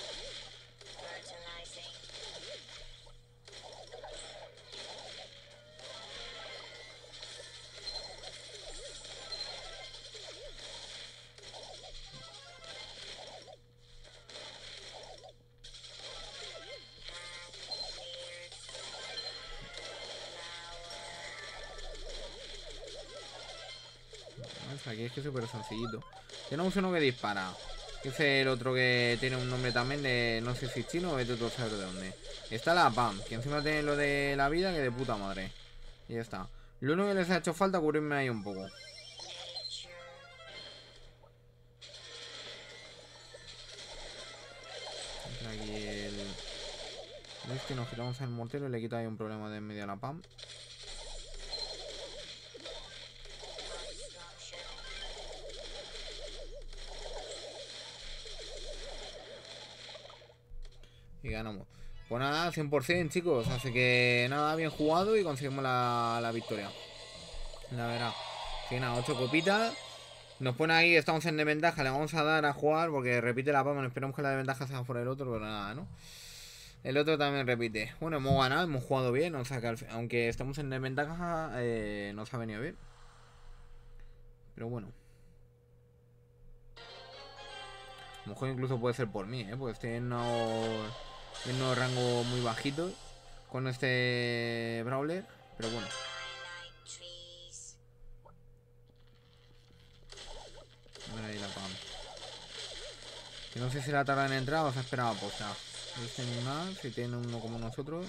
Aquí es que es súper sencillito. Tenemos uno que dispara. Que es el otro que tiene un nombre también de no sé si es chino o es de otro saber de dónde. Está la P A M, que encima tiene lo de la vida que de puta madre. Y ya está. Lo único que les ha hecho falta es cubrirme ahí un poco. Entra aquí el... ¿Veis que nos quitamos el mortero y le quita ahí un problema de en medio a la P A M? Y ganamos. Pues nada, cien por cien, chicos. Así que nada, bien jugado y conseguimos la, la victoria. La verdad. Así que nada, ocho copitas. Nos pone ahí, estamos en desventaja. Le vamos a dar a jugar porque repite la P A M. Esperamos que la desventaja sea por el otro, pero nada, ¿no? El otro también repite. Bueno, hemos ganado, hemos jugado bien. O sea que al, aunque estamos en desventaja, eh, nos ha venido bien. Pero bueno. A lo mejor incluso puede ser por mí, ¿eh? Porque estoy en no... en unos rangos muy bajitos con este Brawler, pero bueno. A ver ahí la Pam. Que no sé si la tarda en entrar o se ha esperado aposta. No tienen nada, si tienen uno como nosotros.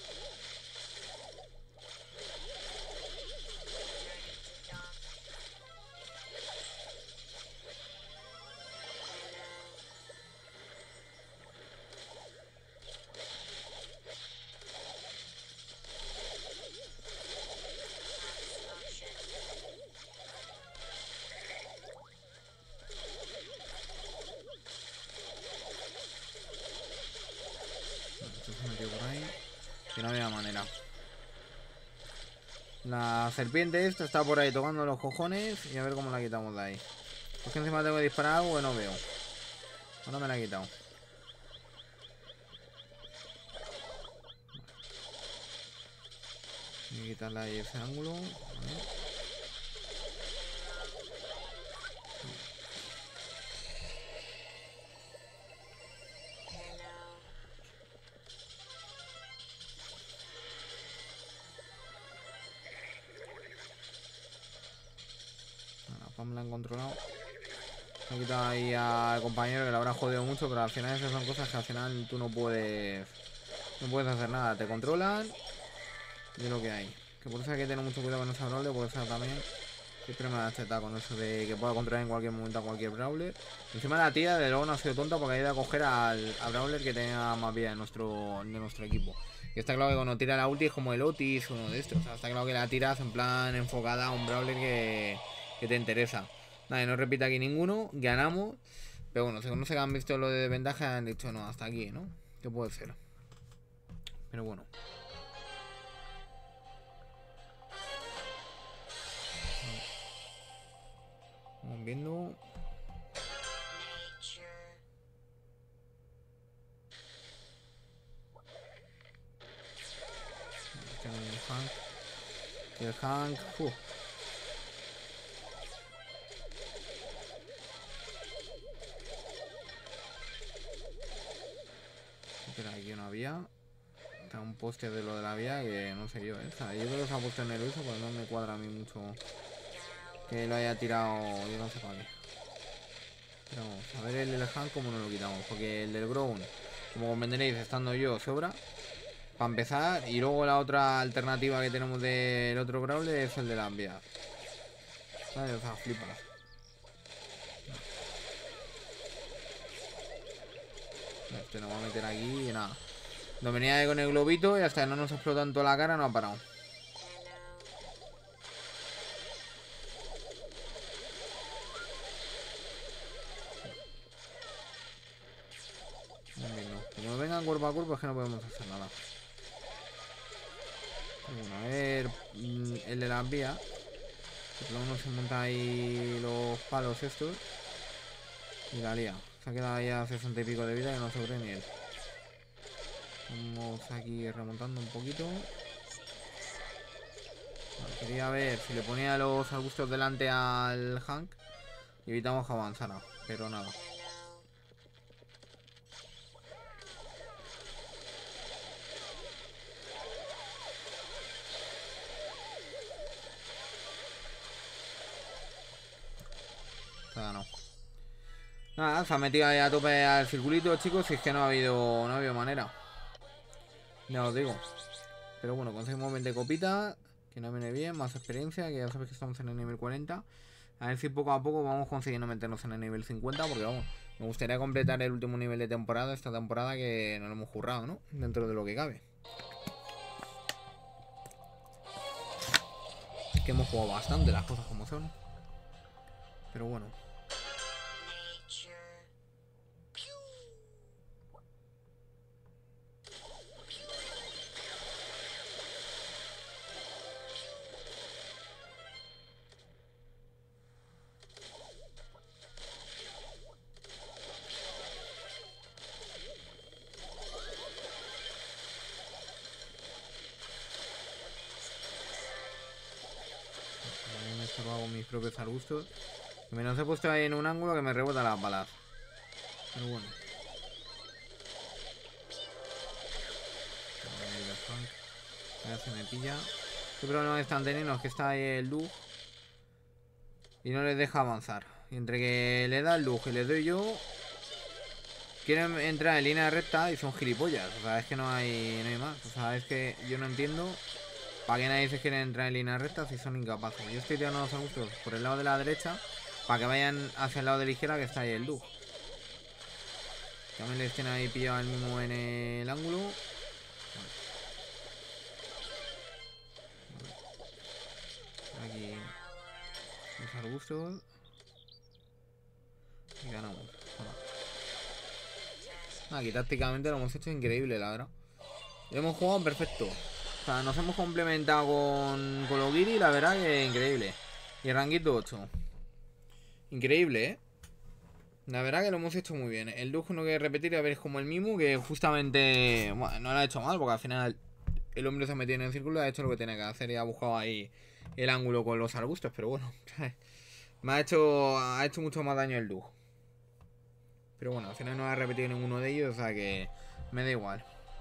Que no había manera. La serpiente esta está por ahí tocando los cojones. Y a ver cómo la quitamos de ahí. Porque encima tengo que disparar algo que no veo. Ahora me la he quitado. Voy a quitarle ahí ese ángulo. A ver. Me la han controlado. Me he quitado ahí al compañero que le habrá jodido mucho, pero al final esas son cosas que al final tú no puedes no puedes hacer nada. Te controlan y es lo que hay. Que por eso hay que tener mucho cuidado con esa Brawler, porque esa también siempre me da cheta con eso de que pueda controlar en cualquier momento a cualquier Brawler. Encima la tía de luego no ha sido tonta porque ha ido a coger al a Brawler que tenía más vida de nuestro, de nuestro equipo. Y está claro que cuando tira la ulti es como el Otis o uno de estos. O sea, está claro que la tiras en plan enfocada a un Brawler que... que te interesa. Vale, no repite aquí ninguno, ganamos. Pero bueno, según no se han visto lo de desventaja, han dicho no, hasta aquí, ¿no? ¿Qué puede ser? Pero bueno. Vamos viendo. El Hank. El Hank. Uh. Pero aquí no había. Está un poste de lo de la vía que no sé yo, ¿eh? O sea, yo creo que se ha puesto en el uso, pues no me cuadra a mí mucho que lo haya tirado, yo no sé para qué. Pero vamos, a ver el del Han cómo no lo quitamos, porque el del Grown, como comprenderéis, estando yo, sobra. Para empezar, y luego la otra alternativa que tenemos del otro Brawler es el de las vías. ¿Sabes? O sea, flipas. Este nos va a meter aquí y nada. Nos venía ahí con el globito y hasta que no nos explota en toda la cara no ha parado. Como nos vengan cuerpo a cuerpo es que no podemos hacer nada. Bueno, a ver el de las vías. Que uno se monta ahí los palos estos. Y la lía. Se ha quedado ya a sesenta y pico de vida y no sobre ni él. Vamos aquí remontando un poquito. Bueno, quería ver si le ponía los arbustos delante al Hank y evitamos que avanzara, pero nada. Se ha ganado. Nada, se ha metido ahí a tope al circulito, chicos, y es que no ha habido, no ha habido manera. Ya os digo. Pero bueno, conseguimos veinte copitas, que nos viene bien, más experiencia, que ya sabéis que estamos en el nivel cuarenta. A ver si poco a poco vamos consiguiendo meternos en el nivel cincuenta, porque vamos, me gustaría completar el último nivel de temporada, esta temporada que nos lo hemos jurrado, ¿no? Dentro de lo que cabe. Es que hemos jugado bastante las cosas como son. Pero bueno. Lo hago mis propios arbustos. Me los he puesto ahí en un ángulo que me rebota las balas. Pero bueno. A ver si me pilla. ¿Qué problema están teniendo? Es que está ahí el Lug y no les deja avanzar. Y entre que le da el Lug y le doy yo, quieren entrar en línea recta y son gilipollas. O sea, es que no hay, no hay más. O sea, es que yo no entiendo para qué nadie se quiere entrar en línea recta si son incapaces. Yo estoy tirando los arbustos por el lado de la derecha para que vayan hacia el lado de la izquierda, que está ahí el Lug. También les tiene ahí pillado el mismo en el ángulo. Aquí los arbustos. Y ganamos. Aquí tácticamente lo hemos hecho increíble, la verdad. Hemos jugado perfecto. O sea, nos hemos complementado con, con los Giri, la verdad que increíble. Y ranguito ocho. Increíble, ¿eh? La verdad que lo hemos hecho muy bien. El Lug no quiere repetir, a ver, es como el mismo, que justamente, bueno, no lo ha hecho mal, porque al final el hombre se ha metido en el círculo y ha hecho lo que tiene que hacer y ha buscado ahí el ángulo con los arbustos, pero bueno, me ha hecho, ha hecho mucho más daño el Lug. Pero bueno, al final no ha repetido ninguno de ellos, o sea que me da igual.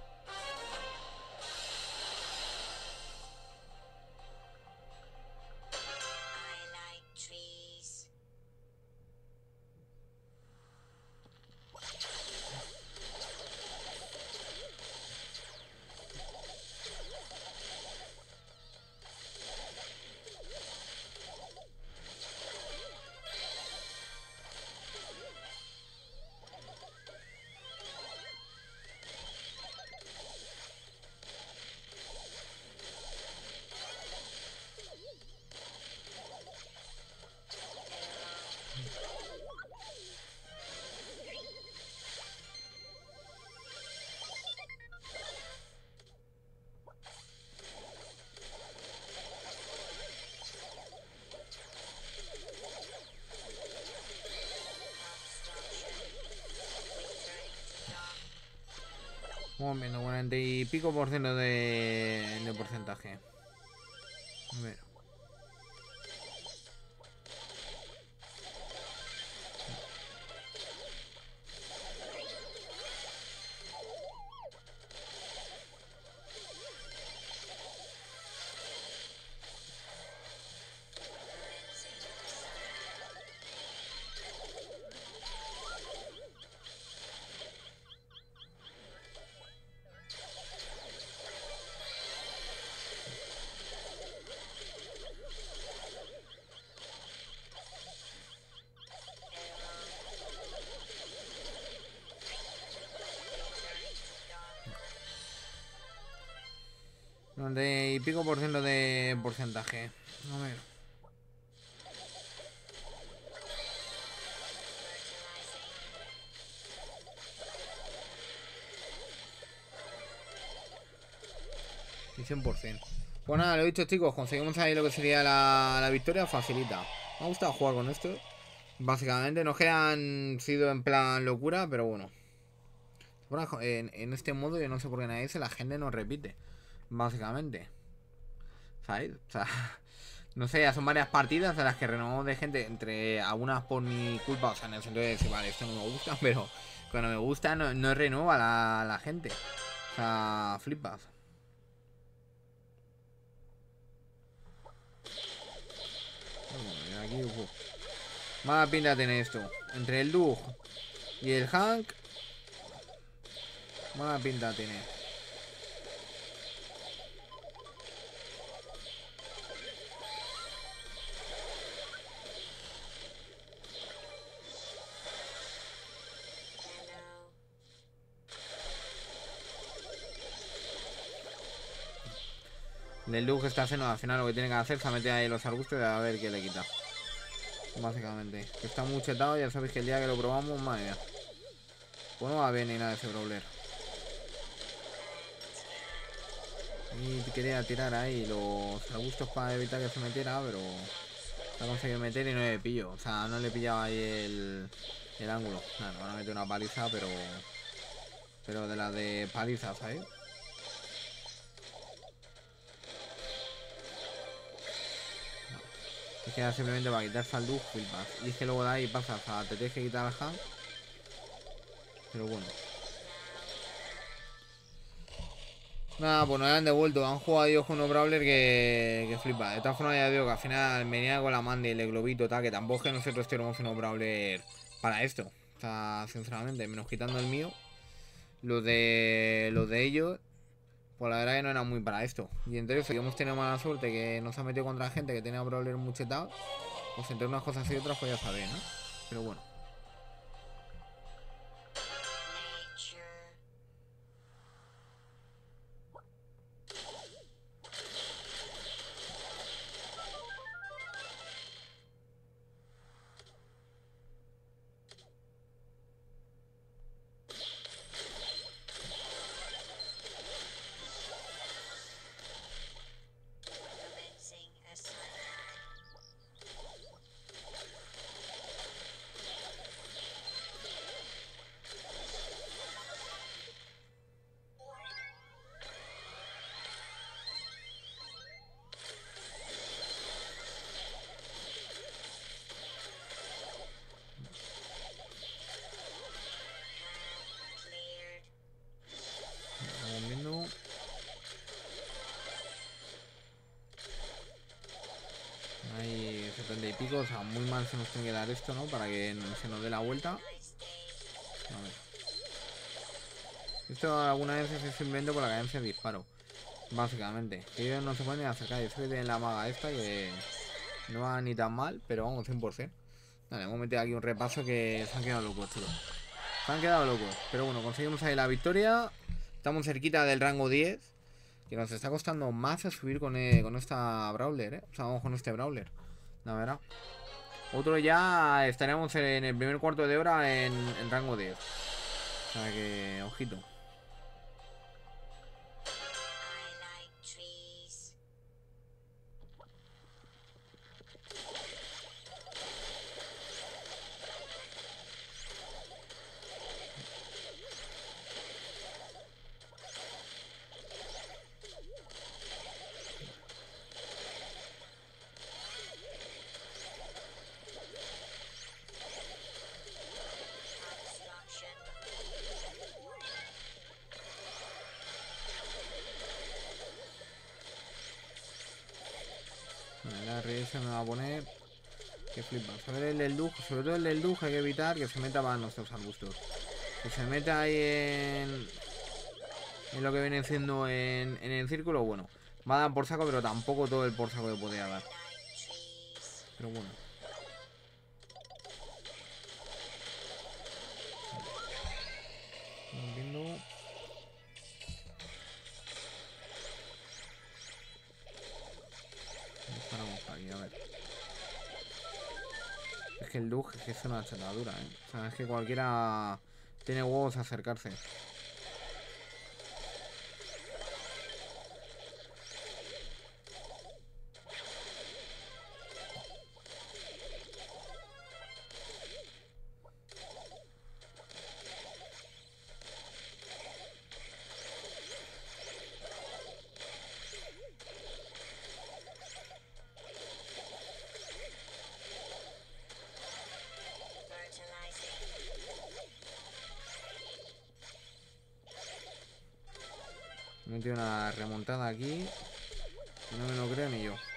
Vamos viendo, cuarenta y pico por ciento de, de porcentaje. A ver. noventa y pico por ciento de porcentaje. A ver. Y cien por ciento. Pues nada, lo he dicho, chicos, conseguimos ahí lo que sería la, la victoria facilita. Me ha gustado jugar con esto. Básicamente, no que han sido en plan locura, pero bueno. En, en este modo yo no sé por qué nadie se la gente no repite. Básicamente. ¿Sabes? O sea, no sé, ya son varias partidas de las que renovamos de gente. Entre algunas por mi culpa, o sea, en el sentido de decir, vale, esto no me gusta, pero cuando me gusta no, no renueva la, la gente. O sea, flipas. Aquí, uh, mala pinta tiene esto. Entre el Lug y el Hank, mala pinta tiene. El Lug está haciendo al final lo que tiene que hacer, se mete ahí los arbustos y a ver qué le quita. Básicamente, que está muy chetado, ya sabéis que el día que lo probamos, madre mía, pues no va bien ni nada de ese brawler. Y quería tirar ahí los arbustos para evitar que se metiera, pero lo ha conseguido meter y no le pillo. O sea, no le pillaba ahí el, el ángulo. Nada, no van a meter una paliza, pero pero de la de paliza, ¿sabes? Es que era simplemente para quitarse al Lug, flipas. Y es que luego de ahí pasas a te tienes que quitar al Hank. Pero bueno. Nada, pues nos han devuelto. Han jugado ellos con unos Brawler que, que flipa. De todas formas, ya digo que al final venía con la Mandy, el globito, tal. Que tampoco es que nosotros tenemos unos Brawler para esto. O sea, sinceramente, menos quitando el mío. Los de, los de ellos, pues la verdad que no eran muy para esto. Y entre eso, que hemos tenido mala suerte que nos ha metido contra gente que tenía Brawler muy chetados. Pues entre unas cosas y otras, pues ya sabéis, ¿no? Pero bueno. Vamos viendo. Hay setenta y pico, o sea, muy mal se nos tiene que dar esto, ¿no? Para que se nos dé la vuelta. A ver. Esto alguna vez es simplemente por la cadencia de disparo. Básicamente. Que ellos no se pueden acercar. Yo sé que tienen la maga esta que no va ni tan mal, pero vamos, cien por ciento. Vale, hemos metido aquí un repaso que se han quedado locos, chicos. Se han quedado locos. Pero bueno, conseguimos ahí la victoria. Estamos cerquita del rango diez. Que nos está costando más a subir con, eh, con esta Brawler, ¿eh? O sea, vamos con este Brawler. La verdad. Otro ya estaríamos en el primer cuarto de hora en, en rango diez. O sea que, ojito. La R S me va a poner. Que flipas. A ver el del Dug, sobre todo el del Dug hay que evitar que se meta para nuestros arbustos. Que se meta ahí en. En lo que viene siendo en, en el círculo, bueno. Va a dar por saco, pero tampoco todo el por saco que podría dar. Pero bueno. Vamos viendo. Paramos aquí, a ver. Es que el Dug es que es una chatadura, eh. O sea, es que cualquiera tiene huevos a acercarse. Me he metido una remontada aquí. No me lo creo ni yo.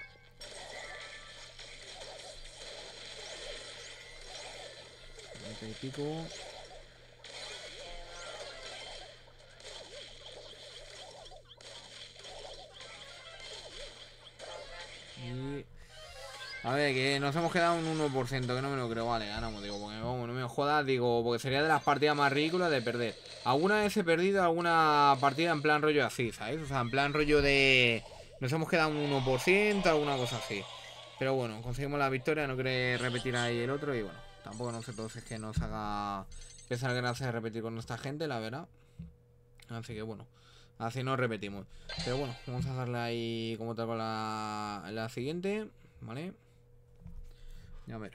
noventa y pico. Y... A ver, que nos hemos quedado un uno por ciento, que no me lo creo. Vale, ganamos, digo, porque vamos, no me jodas, digo, porque sería de las partidas más ridículas de perder. Alguna vez he perdido alguna partida en plan rollo así, ¿sabes? O sea, en plan rollo de... Nos hemos quedado un uno por ciento, alguna cosa así. Pero bueno, conseguimos la victoria, no quiere repetir ahí el otro y bueno, tampoco no sé todo si es que nos haga pensar gracia de repetir con nuestra gente, la verdad. Así que bueno, así no repetimos. Pero bueno, vamos a darle ahí como tal con la, la siguiente, ¿vale? Ya ver.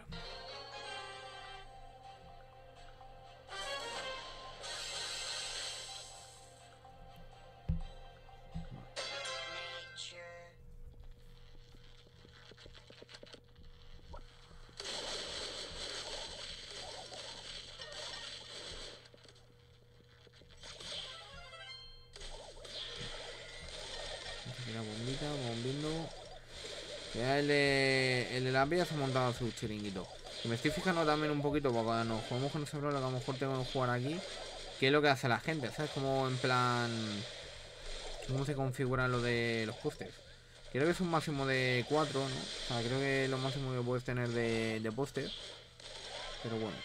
La bombita, vamos viendo. Ya el de, el de las vías ha montado su chiringuito. Y me estoy fijando también un poquito, porque cuando nos jugamos con ese problema, que a lo mejor tengo que jugar aquí, qué es lo que hace la gente, ¿sabes? Como en plan... ¿Cómo se configura lo de los pósters? Creo que es un máximo de cuatro, ¿no? O sea, creo que es lo máximo que puedes tener de, de póster. Pero bueno.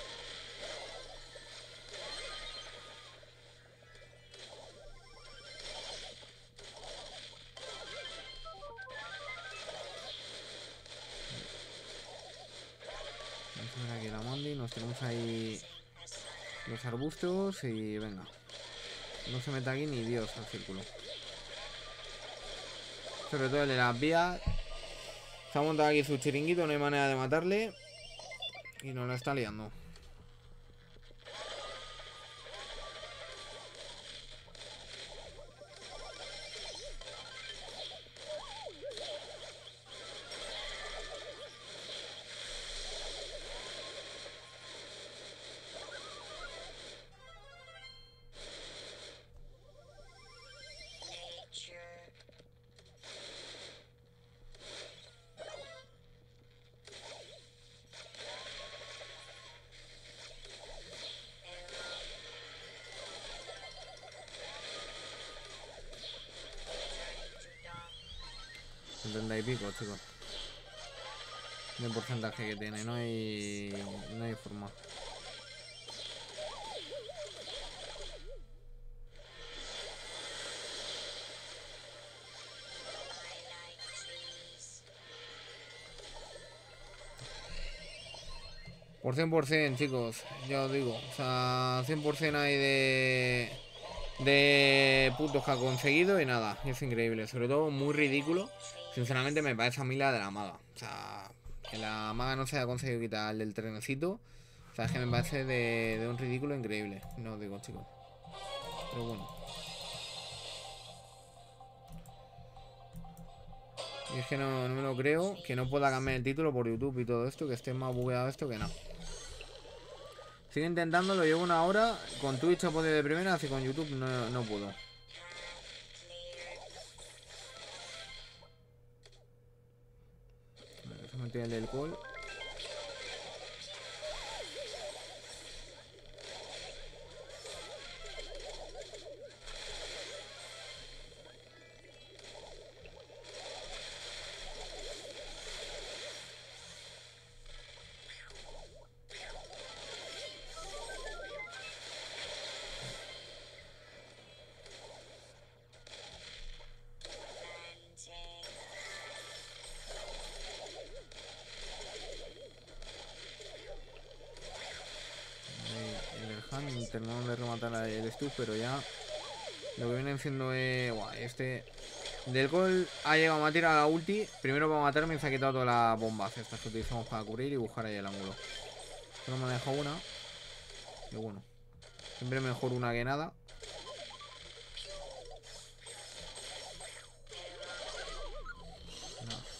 Vamos a ver aquí la Mandy. Nos tenemos ahí los arbustos y venga. No se mete aquí ni Dios al círculo. Sobre todo el de las vías. Se ha montado aquí su chiringuito, no hay manera de matarle. Y nos la está liando. setenta y pico, chicos. De porcentaje que tiene, no hay. No hay forma. Por cien por cien, chicos, ya os digo. O sea, cien por cien hay de. De puntos que ha conseguido y nada, es increíble. Sobre todo muy ridículo. Sinceramente me parece a mí la de la maga. O sea, que la maga no se haya conseguido quitar el del trenecito. O sea, es que me parece de, de un ridículo increíble. No os digo, chicos. Pero bueno. Y es que no, no me lo creo. Que no pueda cambiar el título por YouTube y todo esto. Que esté más bugueado esto que no. Sigo intentándolo, llevo una hora. Con Twitch he podido de primera, así con YouTube no, no puedo. Se metió el alcohol. Terminamos de rematar el stuff, pero ya lo que vienen siendo es... Buah, este del gol ha llegado a tirar a la ulti. Primero para matarme y se ha quitado todas las bombas estas que utilizamos para cubrir y buscar ahí el ángulo. Solo me ha dejado una. Y bueno, siempre mejor una que nada. Nada.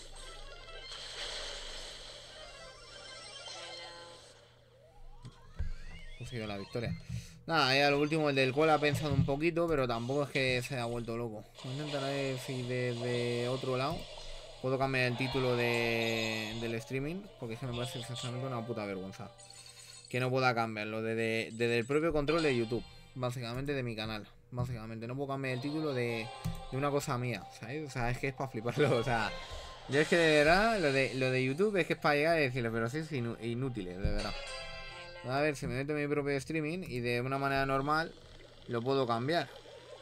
Consiguió la victoria. Nada, ya lo último, el del cual ha pensado un poquito, pero tampoco es que se haya vuelto loco. Voy a intentar ver si desde otro lado puedo cambiar el título de, del streaming, porque es que me parece sinceramente una puta vergüenza que no pueda cambiarlo desde, desde el propio control de YouTube, básicamente de mi canal. Básicamente, no puedo cambiar el título de, de una cosa mía, ¿sabes? O sea, es que es para fliparlo, o sea, yo es que de verdad, lo de, lo de YouTube es que es para llegar y decirle, pero sí es inútil, de verdad. A ver si me meto en mi propio streaming y de una manera normal lo puedo cambiar.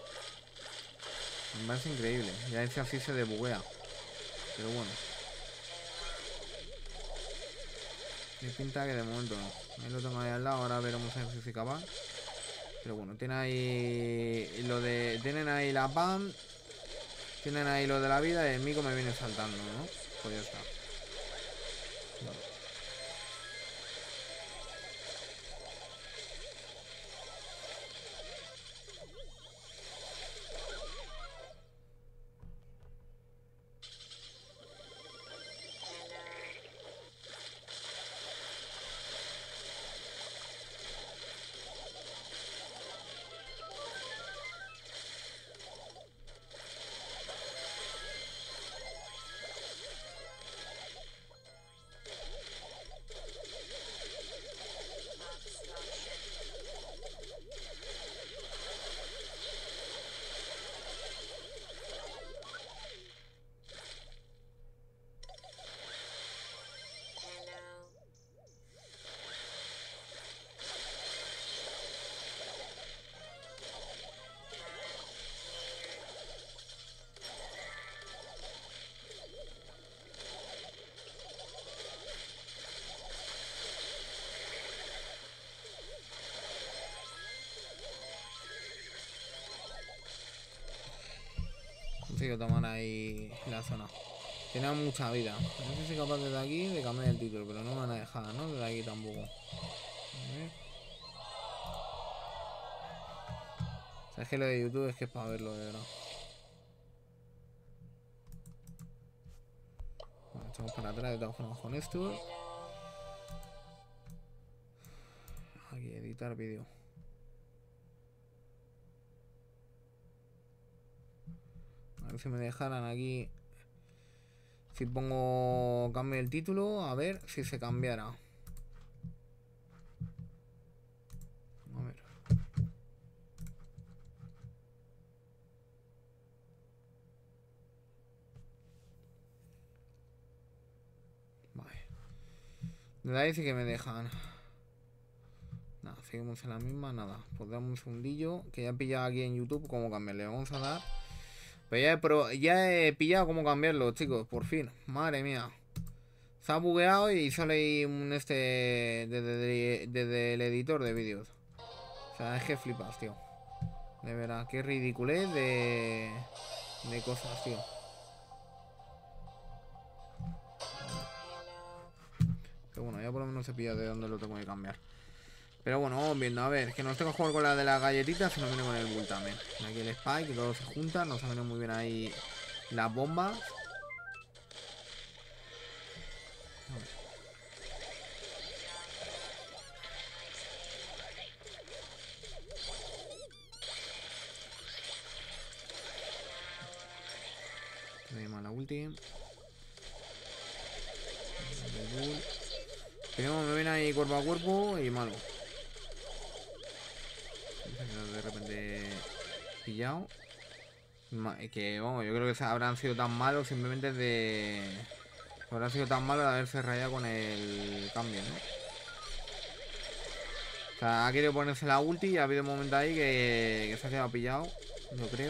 Me parece increíble. Ya ese así se debuguea. Pero bueno. Me pinta que de momento no. Ahí lo tengo ahí al lado. Ahora veremos a ver si soy capaz. Pero bueno, tiene ahí lo de. Tienen ahí la P A M. Tienen ahí lo de la vida y el mico me viene saltando, ¿no? Pues ya está. Vale. consigo tomar ahí la zona. Tiene mucha vida. No sé si soy capaz desde aquí de cambiar el título, pero no me van a dejar, ¿no? Desde aquí tampoco. A ver. O sea, es que lo de YouTube es que es para verlo, de verdad. Bueno, echamos para atrás de todas formas con esto. Aquí, editar vídeo. A ver si me dejaran aquí. Si pongo cambio el título, a ver si se cambiara. A ver. Vale. De ahí sí que me dejan. Nada, seguimos en la misma, nada. Pues damos un segundillo. Que ya he pillado aquí en YouTube cómo cambiarle. Vamos a dar. Pero ya he, pro... ya he pillado cómo cambiarlo, chicos. Por fin. Madre mía. Se ha bugueado y sale ahí un este desde, desde, desde el editor de vídeos. O sea, es que flipas, tío. De verdad, qué ridiculez de, de cosas, tío. Pero bueno, ya por lo menos se pilla de dónde lo tengo que cambiar. Pero bueno, vamos viendo, a ver, que nos tengo que jugar con la de las galletitas, se nos viene con el bull también. Aquí el spike, que todos se juntan, nos han venido muy bien ahí las bombas. A ver. Tenemos la ulti. Primero me ven ahí cuerpo a cuerpo y malo. De repente pillado. Que vamos, yo creo que habrán sido tan malos simplemente de. Habrán sido tan malos de haberse rayado con el cambio, ¿no? O sea, ha querido ponerse la ulti y ha habido un momento ahí que, que se ha quedado pillado. Yo creo.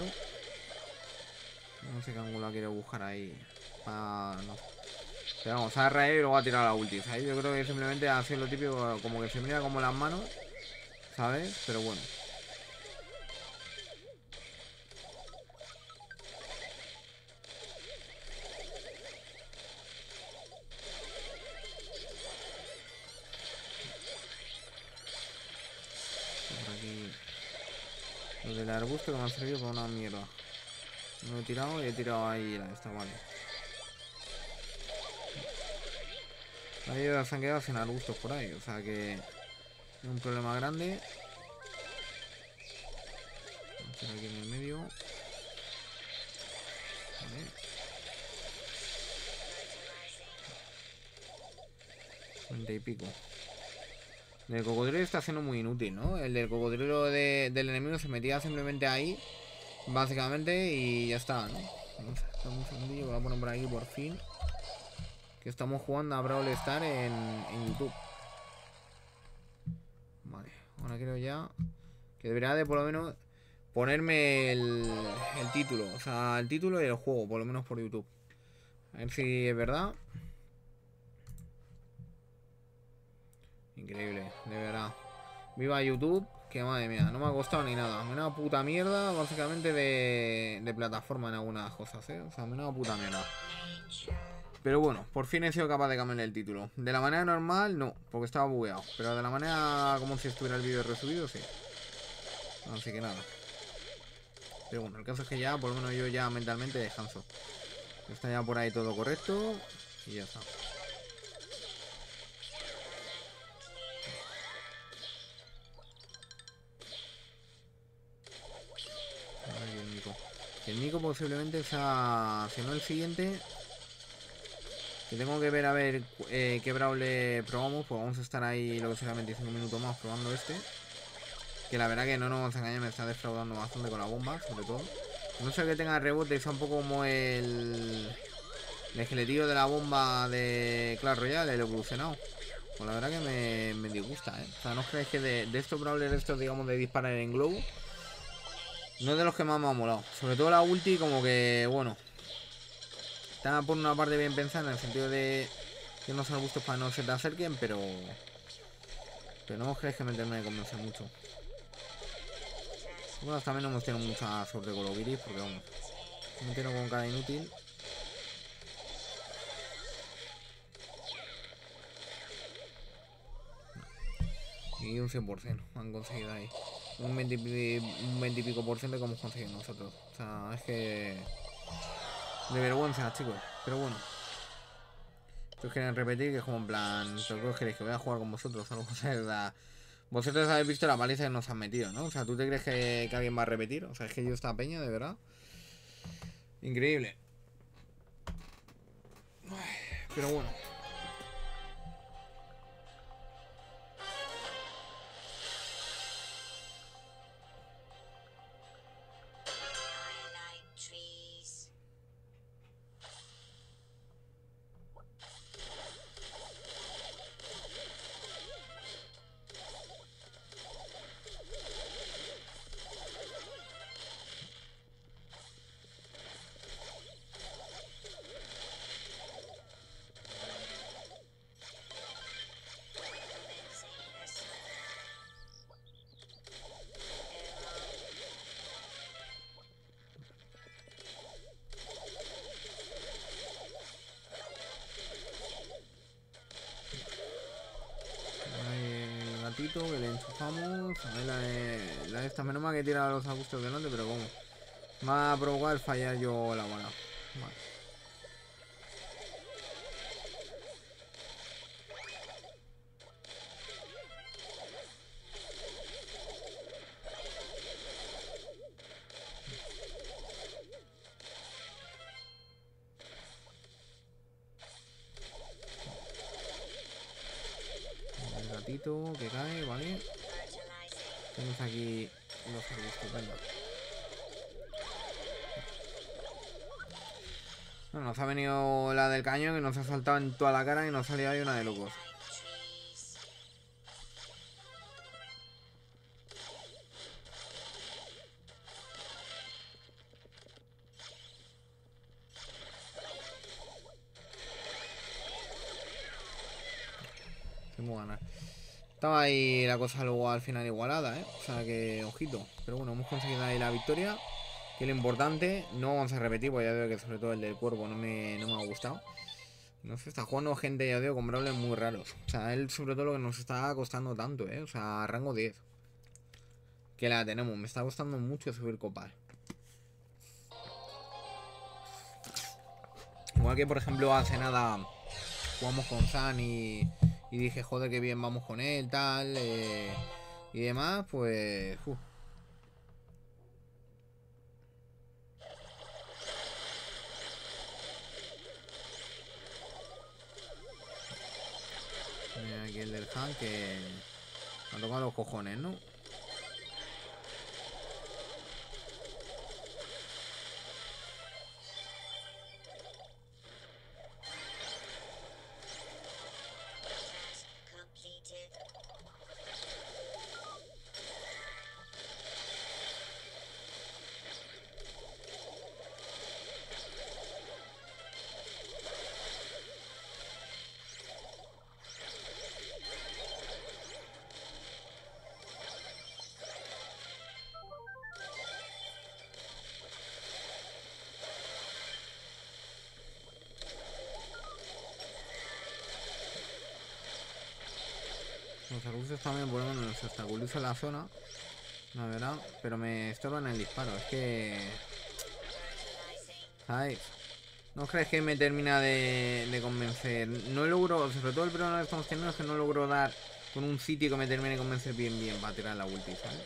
No sé qué ángulo ha querido buscar ahí. Ah, no. Pero vamos, se ha rayado y luego ha tirado la ulti, ¿sabes? Yo creo que simplemente ha sido lo típico, como que se mira como las manos, ¿sabes? Pero bueno. Por aquí. Lo del arbusto que me ha servido para una mierda. Me lo he tirado y he tirado ahí la esta, vale. Ahí se han quedado sin arbustos por ahí, o sea que es un problema grande. Vamos a hacer aquí en el medio. Vale. veinte y pico. El cocodrilo está siendo muy inútil, ¿no? El del cocodrilo de, del enemigo se metía simplemente ahí, básicamente, y ya está, ¿no? Vamos a hacer un segundillo, voy a poner por aquí por fin. Que estamos jugando a Brawl Stars en, en YouTube. Vale, ahora creo ya que debería de por lo menos ponerme el, el título. O sea, el título y el juego, por lo menos por YouTube. A ver si es verdad. Increíble, de verdad. Viva YouTube, que madre mía, no me ha costado ni nada. Me da puta mierda, básicamente, de, de plataforma en algunas cosas, ¿eh? O sea, me da puta mierda. Pero bueno, por fin he sido capaz de cambiar el título. De la manera normal, no, porque estaba bugueado. Pero de la manera como si estuviera el vídeo resubido, sí. Así que nada. Pero bueno, el caso es que ya, por lo menos yo ya mentalmente descanso. Está ya por ahí todo correcto. Y ya está. A ver, el Nico. El Nico posiblemente sea, si no el siguiente... Que tengo que ver a ver eh, qué Brawl probamos. Pues vamos a estar ahí lo que será veinticinco minutos más probando este. Que la verdad que no nos vamos a engañar, me está defraudando bastante con la bomba, sobre todo. No sé que tenga rebote, es un poco como el... El esqueletillo de la bomba de Clash Royale, el evolucionado. Pues la verdad que me, me disgusta, ¿eh? O sea, no os creéis que de, de estos brawlers estos, digamos, de disparar en globo, no es de los que más me ha molado. Sobre todo la ulti, como que, bueno... Está por una parte bien pensada en el sentido de que unos arbustos para no se te acerquen, pero... Pero no os creéis que me termine de convencer mucho. Bueno, también no hemos tenido mucha suerte con los guiris, porque vamos... Me entiendo con cada inútil. Y un cien por ciento han conseguido ahí. Un veinte, un veinte y pico por ciento que hemos conseguido nosotros. O sea, es que... de vergüenza, chicos. Pero bueno. Ustedes quieren repetir, que es como en plan... ¿Pero qué os queréis? Que voy a jugar con vosotros. Algo, o sea, vosotros habéis visto la paliza que nos han metido, ¿no? O sea, ¿tú te crees que, que alguien va a repetir? O sea, es que yo esta peña, de verdad. Increíble. Pero bueno. Que le enchufamos. A ver, la de, la de esta, menos mal que tira los arbustos delante, pero como me va a provocar fallar yo la bola. Vale. El gatito que cae, vale. Tenemos aquí los arbustos, venga. Bueno, nos ha venido la del cañón y nos ha saltado en toda la cara y nos ha salido ahí una de locos. Hemos ganado. Estaba ahí la cosa luego al final igualada, ¿eh? O sea que, ojito. Pero bueno, hemos conseguido ahí la victoria. Que es lo importante. No vamos a repetir, porque ya veo que sobre todo el del cuervo no me, no me ha gustado. No sé, está jugando gente, ya digo, con brawlers muy raros. O sea, él sobre todo lo que nos está costando tanto, ¿eh? O sea, rango diez. Que la tenemos. Me está costando mucho subir copas. Igual que, por ejemplo, hace nada jugamos con San y, y dije, joder, qué bien vamos con él, tal. Eh, y demás, pues... Uh. Aquí el del Han que me ha tocado los cojones, ¿no? Los arbustos también, bueno, nos obstaculizan la zona, la verdad, pero me estorban el disparo. Es que... ¿sabes? ¿No crees que me termina de, de convencer? No logro, sobre todo el problema que estamos teniendo es que no logro dar con un sitio que me termine de convencer bien bien para tirar la ulti, ¿sabes?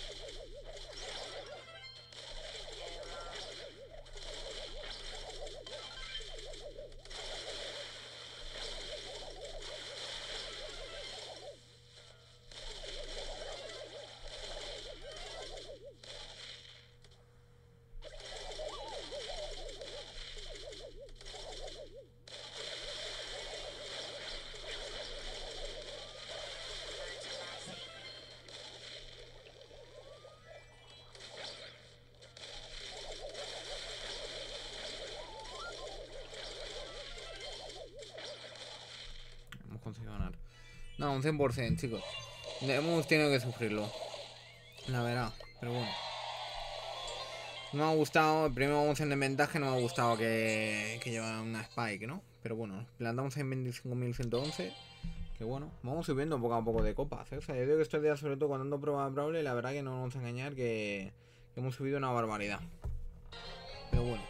Conseguido ganar. No, un cien por ciento, chicos. Hemos tenido que sufrirlo. La verdad, pero bueno. No me ha gustado, el primer vamos en desventaja, no me ha gustado que, que lleva una Spike, ¿no? Pero bueno, plantamos en veinticinco mil ciento once. Que bueno, vamos subiendo poco a poco de copas, ¿eh? O sea, yo digo que estos días, sobre todo cuando ando prueba Brawler, la verdad que no nos vamos a engañar que, que hemos subido una barbaridad. Pero bueno,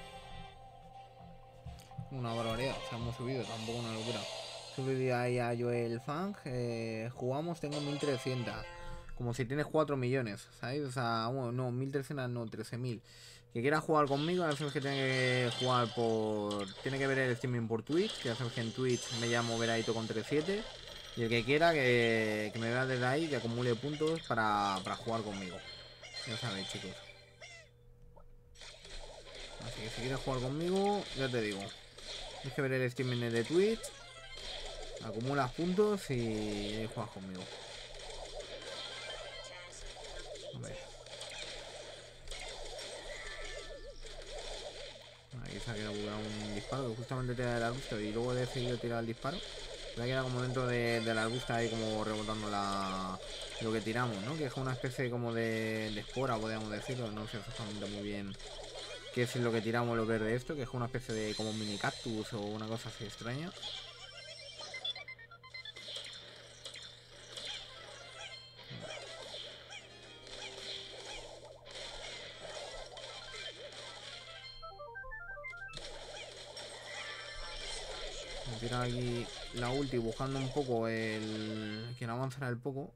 una barbaridad, o sea, hemos subido, tampoco una locura. Subí ahí a Joel Fang, eh, jugamos, tengo mil trescientos. Como si tienes cuatro millones, ¿sabes? O sea, bueno, no, mil trescientos no, trece mil. Que quiera jugar conmigo, ya sabes que tiene que jugar por... Tiene que ver el streaming por Twitch, que ya sabes que en Twitch me llamo Veraito con treinta y siete. Y el que quiera que, que me vea desde ahí, que acumule puntos para, para jugar conmigo. Ya sabéis, chicos. Así que si quieres jugar conmigo, ya te digo. Tienes que ver el streaming de Twitch, acumulas puntos y ahí juegas conmigo. A ver. Aquí se ha quedado un disparo que justamente te da el arbusto y luego he decidido tirar el disparo. Se ha quedado como dentro de, del arbusto ahí como rebotando la, lo que tiramos, ¿no? Que es una especie como de, de espora, podríamos decirlo. No sé exactamente muy bien qué es lo que tiramos lo verde esto, que es una especie de como mini cactus o una cosa así extraña. Tirar aquí la ulti buscando un poco el... que no avanzará el poco.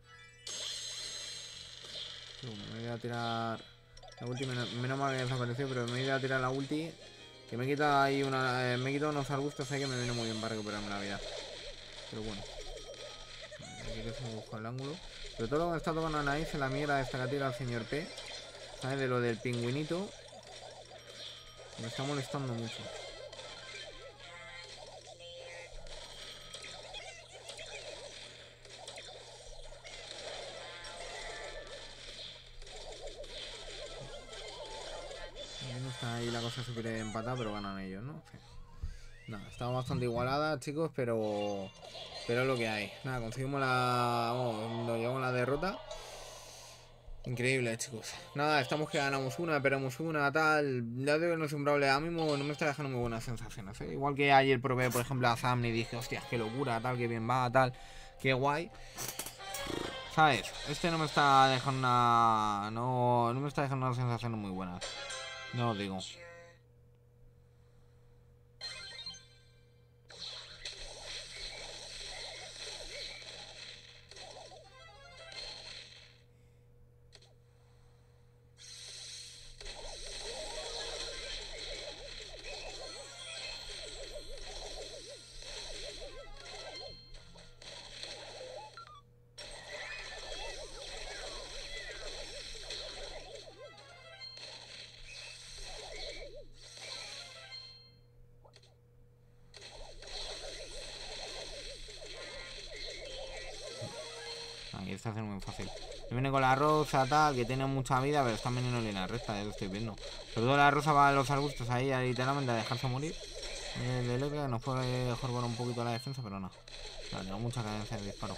Me voy a tirar la ulti, menos, menos mal que ha desaparecido, pero me voy a tirar la ulti. Que me quita ahí una... Eh, me quita unos arbustos ahí que me viene muy bien para recuperarme la vida. Pero bueno. Aquí que se me busca el ángulo. Pero todo lo que me está tocando a Anaís en la mierda esta que tira al señor P. ¿Sabes? De lo del pingüinito. Me está molestando mucho. No está ahí la cosa súper empatada, pero ganan ellos, ¿no? Sí. Nada, estaba bastante igualada, chicos, pero pero es lo que hay. Nada, conseguimos la... Vamos, nos llevamos la derrota. Increíble, chicos. Nada, estamos que ganamos una, perdemos una, tal. Ya digo que no es un Brawler. A mí no me está dejando muy buenas sensaciones, ¿eh? Igual que ayer probé, por ejemplo, a Zamni y dije, hostias, qué locura, tal, qué bien va, tal, qué guay. ¿Sabes? Este no me está dejando una... No, no me está dejando unas sensaciones muy buenas. No lo digo. Aquí está haciendo muy fácil. Me viene con la rosa, tal, que tiene mucha vida, pero están veniendo en línea recta, ya lo estoy viendo. Sobre todo la rosa va a los arbustos ahí, literalmente a dejarse morir. El de L K nos puede jorbar un poquito la defensa, pero no. No, tengo mucha cadencia de disparo.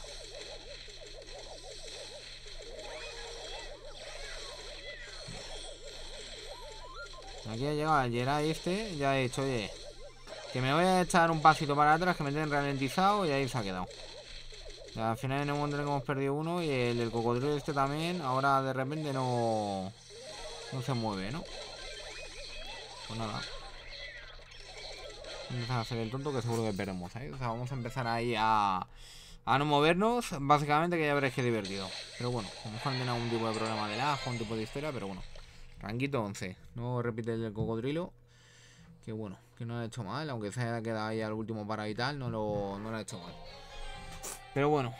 Aquí ha llegado el Jerai este, ya he dicho, oye, que me voy a echar un pasito para atrás, que me tienen ralentizado y ahí se ha quedado. Al final en el momento en que hemos perdido uno y el del cocodrilo este también, ahora de repente no, no se mueve, ¿no? Pues nada. Empezar a hacer el tonto que seguro que veremos, ¿eh? O sea, vamos a empezar ahí a, a no movernos, básicamente, que ya veréis que divertido. Pero bueno, a lo mejor tiene algún tipo de problema de lag, un tipo de historia, pero bueno. Ranquito once, no repite el del cocodrilo. Que bueno, que no lo ha hecho mal, aunque se haya quedado ahí al último para y tal, no lo, no lo ha hecho mal. Pero bueno.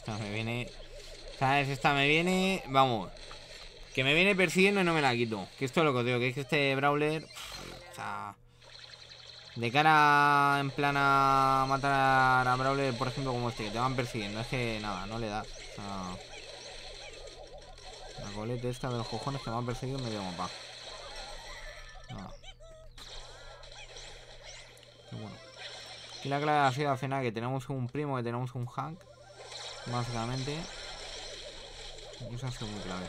Esta me viene... ¿Sabes? Esta me viene... Vamos. Que me viene persiguiendo y no me la quito. Que esto es lo que os digo, que es que este Brawler... O sea... De cara en plan a matar a Brawler, por ejemplo, como este, que te van persiguiendo. Es que nada, no le da. O sea... La coleta esta de los cojones que me van persiguiendo me dio mapa. Nada. Qué bueno. Aquí la clave ha sido al final que tenemos un primo, que tenemos un Hank. Básicamente. Y eso ha sido muy clave.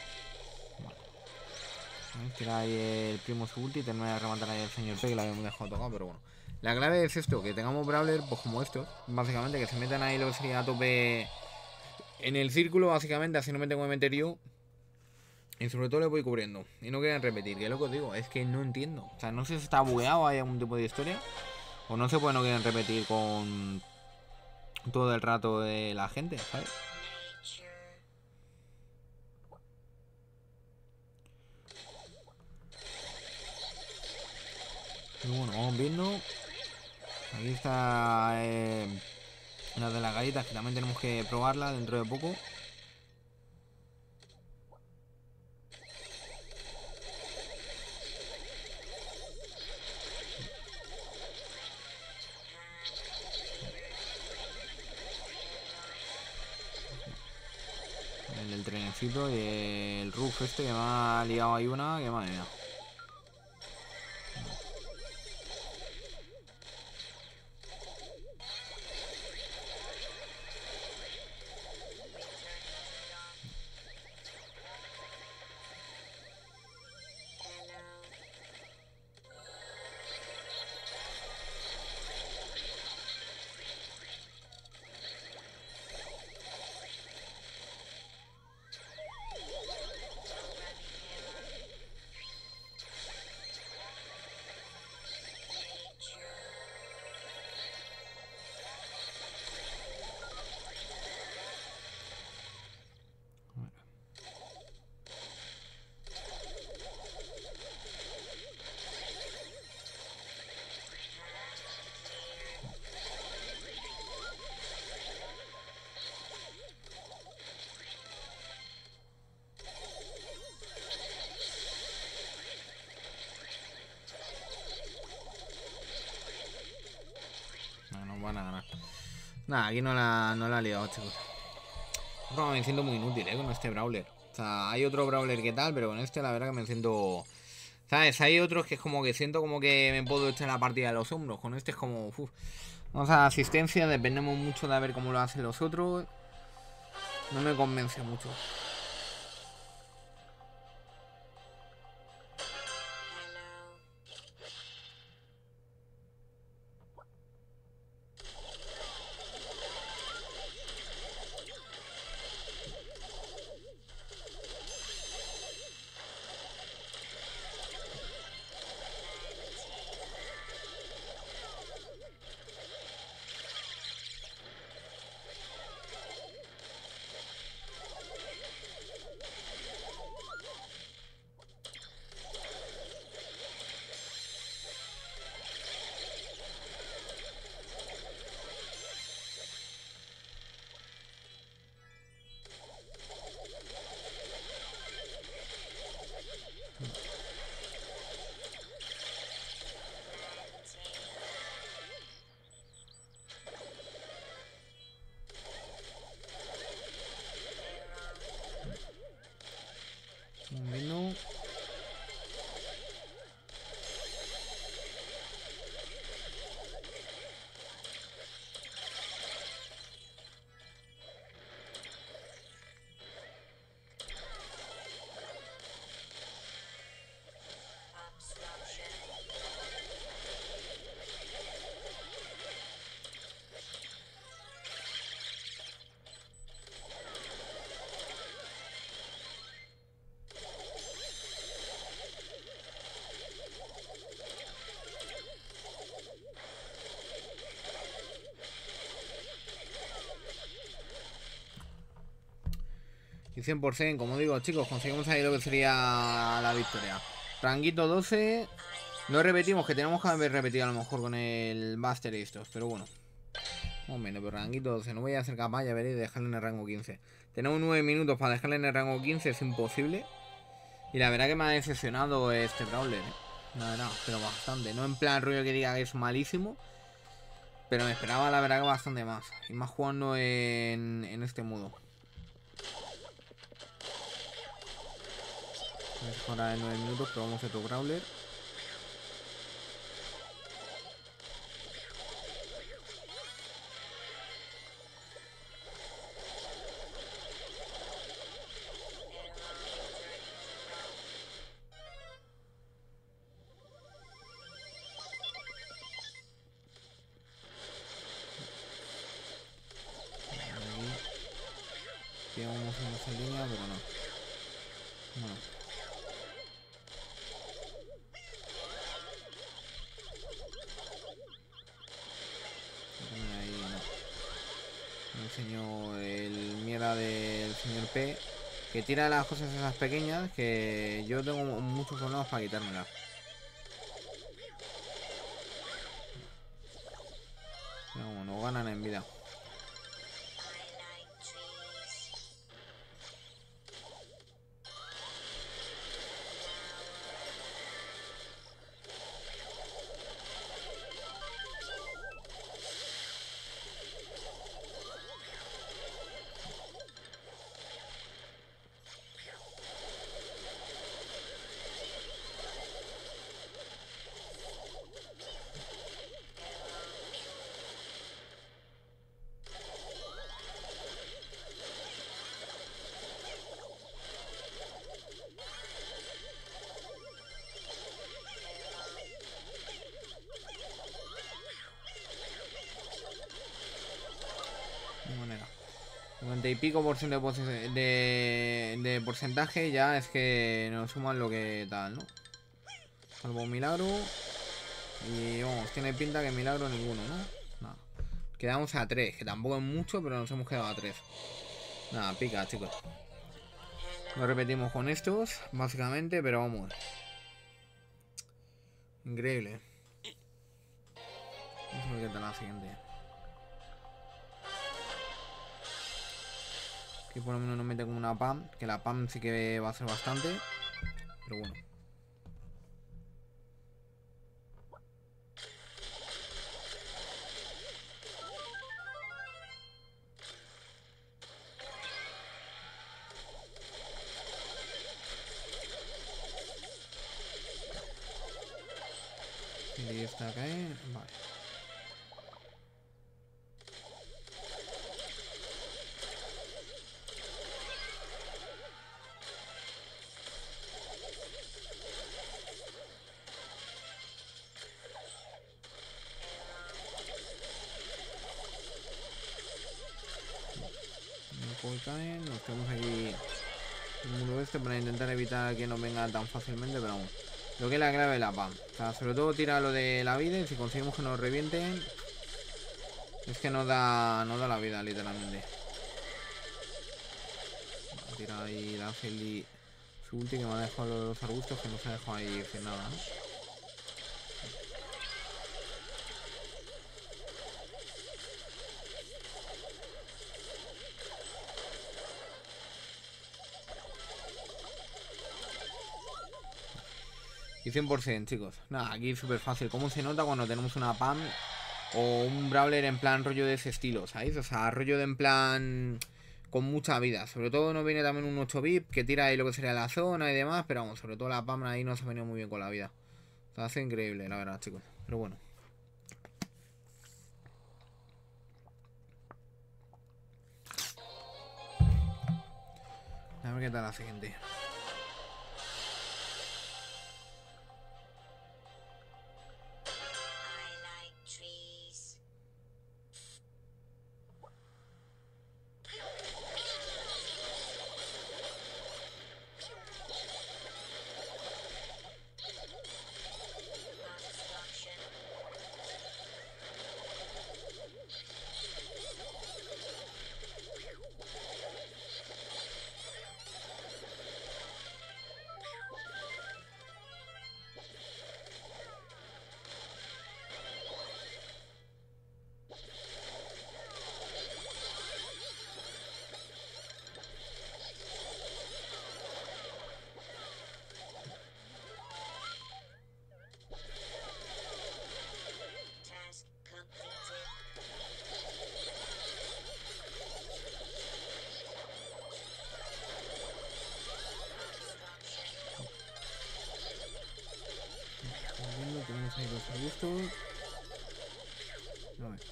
Vale. Tirar ahí el primo su ulti y terminar de rematar ahí al señor P, que la habíamos dejado tocado, pero bueno. La clave es esto, que tengamos Brawler, pues como estos. Básicamente, que se metan ahí lo que sería a tope en el círculo, básicamente, así no me tengo que meter yo. Y sobre todo le voy cubriendo. Y no quieran repetir, que es lo que os digo, es que no entiendo. O sea, no sé si está bugueado, hay algún tipo de historia. O no sé por qué no quieren repetir con todo el rato de la gente, ¿sabes? Y bueno, vamos viendo. Aquí está eh, una de las galletas que también tenemos que probarla dentro de poco. El del trenecito y el roof este que me ha liado ahí una, que madre mía. Van a ganar. Nada, aquí no la, no la ha liado, chicos. Pero me siento muy inútil, eh, con este Brawler. O sea, hay otro Brawler que tal, pero con este la verdad que me siento... ¿Sabes? Hay otros que es como que siento como que me puedo echar la partida de los hombros. Con este es como... Uf. Vamos a asistencia, dependemos mucho de ver cómo lo hacen los otros. No me convence mucho. Bueno. Y cien por cien, como digo, chicos, conseguimos ahí lo que sería la victoria. Ranguito doce. No repetimos, que tenemos que haber repetido a lo mejor con el Buster y estos, pero bueno. Más o menos, pero ranguito doce. No voy a ser capaz, ya veréis, de dejarle en el rango quince. Tenemos nueve minutos para dejarle en el rango quince, es imposible. Y la verdad que me ha decepcionado este Brawler, ¿eh? La verdad, pero bastante. No en plan rollo que diga que es malísimo, pero me esperaba la verdad que bastante más. Y más jugando en, en este modo. Ahora en nueve minutos probamos otro Brawler. Vamos en esa línea, pero no. Bueno. Ahí no. Me enseñó el mierda del señor P, que tira las cosas esas pequeñas, que yo tengo muchos problemas para quitármelas. No, no ganan en vida. noventa y pico por ciento de, de, de porcentaje, ya es que nos suman lo que tal, ¿no? Salvo un milagro. Y vamos, tiene pinta que milagro ninguno, ¿no? Nada. Quedamos a tres, que tampoco es mucho, pero nos hemos quedado a tres. Nada, pica, chicos. Lo repetimos con estos, básicamente, pero vamos. Increíble. Vamos a ver qué tal la siguiente. Aquí por lo menos nos mete con una P A M, que la P A M sí que va a ser bastante. Pero bueno. Y está acá, ¿eh? Vale. Caen, nos quedamos aquí en el muro este para intentar evitar que nos venga tan fácilmente, pero vamos. Lo que es la clave de la P A M. O sea, sobre todo tira lo de la vida y si conseguimos que nos revienten, es que nos da, nos da la vida, literalmente. Tira ahí la Feli su ulti que me ha dejado los arbustos, que no se ha dejado ahí sin nada, ¿no? Y cien por ciento, chicos. Nada, aquí es súper fácil. ¿Cómo se nota cuando tenemos una P A M o un Brawler en plan rollo de ese estilo, ¿sabéis? O sea, rollo de en plan con mucha vida. Sobre todo nos viene también un ocho VIP que tira ahí lo que sería la zona y demás. Pero vamos, sobre todo la P A M ahí no se ha venido muy bien con la vida. O sea, hace increíble, la verdad, chicos. Pero bueno. A ver qué tal la siguiente. Vamos a ir los arbustos. A ver.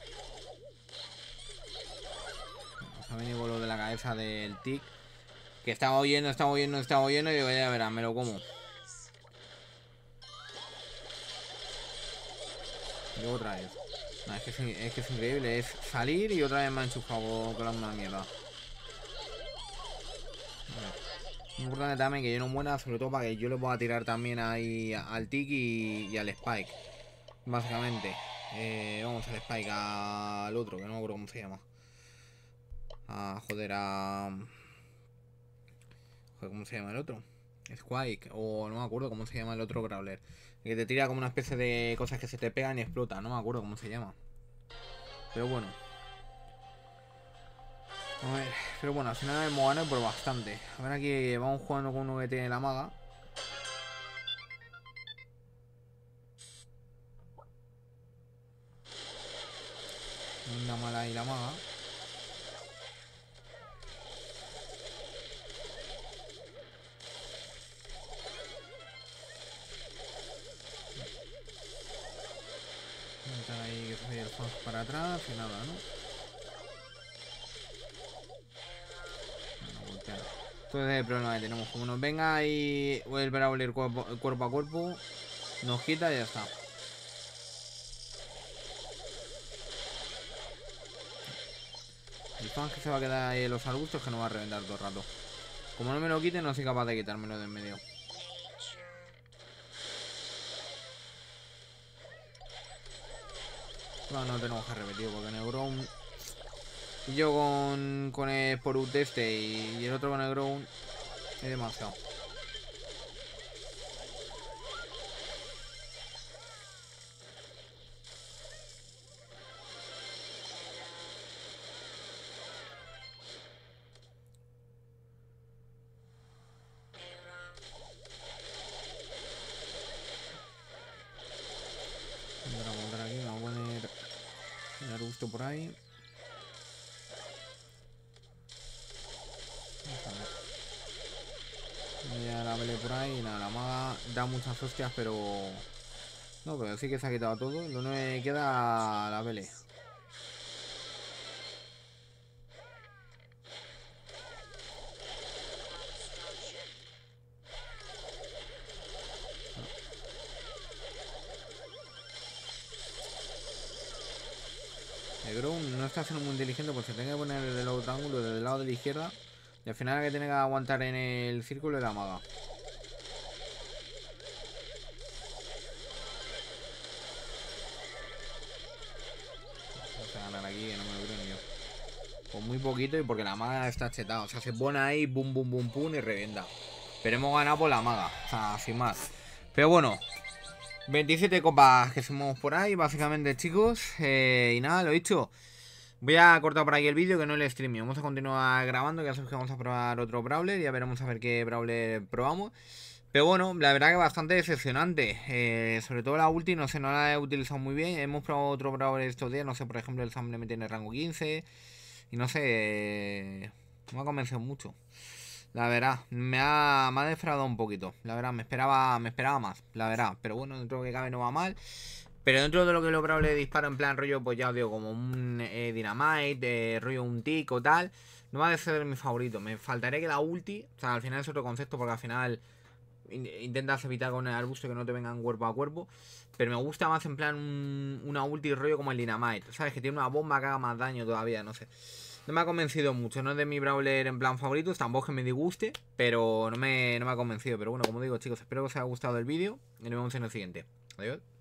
Vamos a venir con lo de la cabeza del tic. Que estaba oyendo, estaba oyendo, estaba oyendo. Y digo, ya verás, me lo como. Y luego otra vez. No, es, que es, es que es increíble. Es salir y otra vez me ha enchufado con la misma mierda. Es importante también que yo no muera, sobre todo para que yo le pueda tirar también ahí al tic y, y al spike. Básicamente. Eh, vamos al spike, al otro, que no me acuerdo cómo se llama. A joder, a... Joder, ¿cómo se llama el otro? Squike, o no me acuerdo cómo se llama el otro brawler. Que te tira como una especie de cosas que se te pegan y explotan, no me acuerdo cómo se llama. Pero bueno. A ver, pero bueno, al final hemos ganado por bastante. A ver, aquí vamos jugando con uno que tiene la maga. Una mala ahí la maga. Intentar ahí que se vaya el fans para atrás y nada, ¿no? Bueno, voltear. Entonces es el problema que tenemos. Como nos venga ahí el brawler cuerpo, cuerpo a cuerpo, nos quita y ya está. El fan que se va a quedar ahí en los arbustos que nos va a reventar todo el rato. Como no me lo quite, no soy capaz de quitármelo de en medio. No, no tenemos que repetir porque en el ground y yo con, con el Sporut este y, y el otro con el ground es demasiado. Vamos a montar aquí, vamos a poner el arbusto por ahí. Ya la vele por ahí, nada, la maga da muchas hostias, pero... No, pero sí que se ha quitado todo, lo único que queda la vele. El ground no está siendo muy inteligente porque se tiene que poner el otro ángulo desde el lado de la izquierda. Y al final la que tiene que aguantar en el círculo es la maga. Vamos a ganar aquí, que no me lo creo ni yo. Con muy poquito y porque la maga está chetada. O sea, se pone ahí, boom, boom, boom, boom y revienta. Pero hemos ganado por la maga. O sea, sin más. Pero bueno. veintisiete copas que sumamos por ahí, básicamente, chicos. Eh, y nada, lo dicho. Voy a cortar por aquí el vídeo, que no el streaming. Vamos a continuar grabando, que ya sabemos que vamos a probar otro brawler. Ya veremos a ver qué brawler probamos. Pero bueno, la verdad que bastante decepcionante. Eh, sobre todo la ulti, no sé, no la he utilizado muy bien. Hemos probado otro brawler estos días. No sé, por ejemplo, el Sam le tiene rango quince. Y no sé, eh, no me ha convencido mucho. La verdad, me ha, me ha defraudado un poquito. La verdad, me esperaba, me esperaba más. La verdad, pero bueno, dentro de lo que cabe no va mal. Pero dentro de lo que lo probable disparo en plan rollo, pues ya os digo, como un eh, Dynamite, eh, rollo un tic o tal, no va a ser mi favorito. Me faltaría que la ulti, o sea, al final es otro concepto porque al final in intentas evitar con el arbusto que no te vengan cuerpo a cuerpo. Pero me gusta más en plan un, una ulti rollo como el Dynamite, ¿sabes? Que tiene una bomba que haga más daño todavía, no sé. No me ha convencido mucho, no es de mi brawler en plan favoritos, tampoco que me disguste, pero no me, no me ha convencido. Pero bueno, como digo, chicos, espero que os haya gustado el vídeo y nos vemos en el siguiente. Adiós.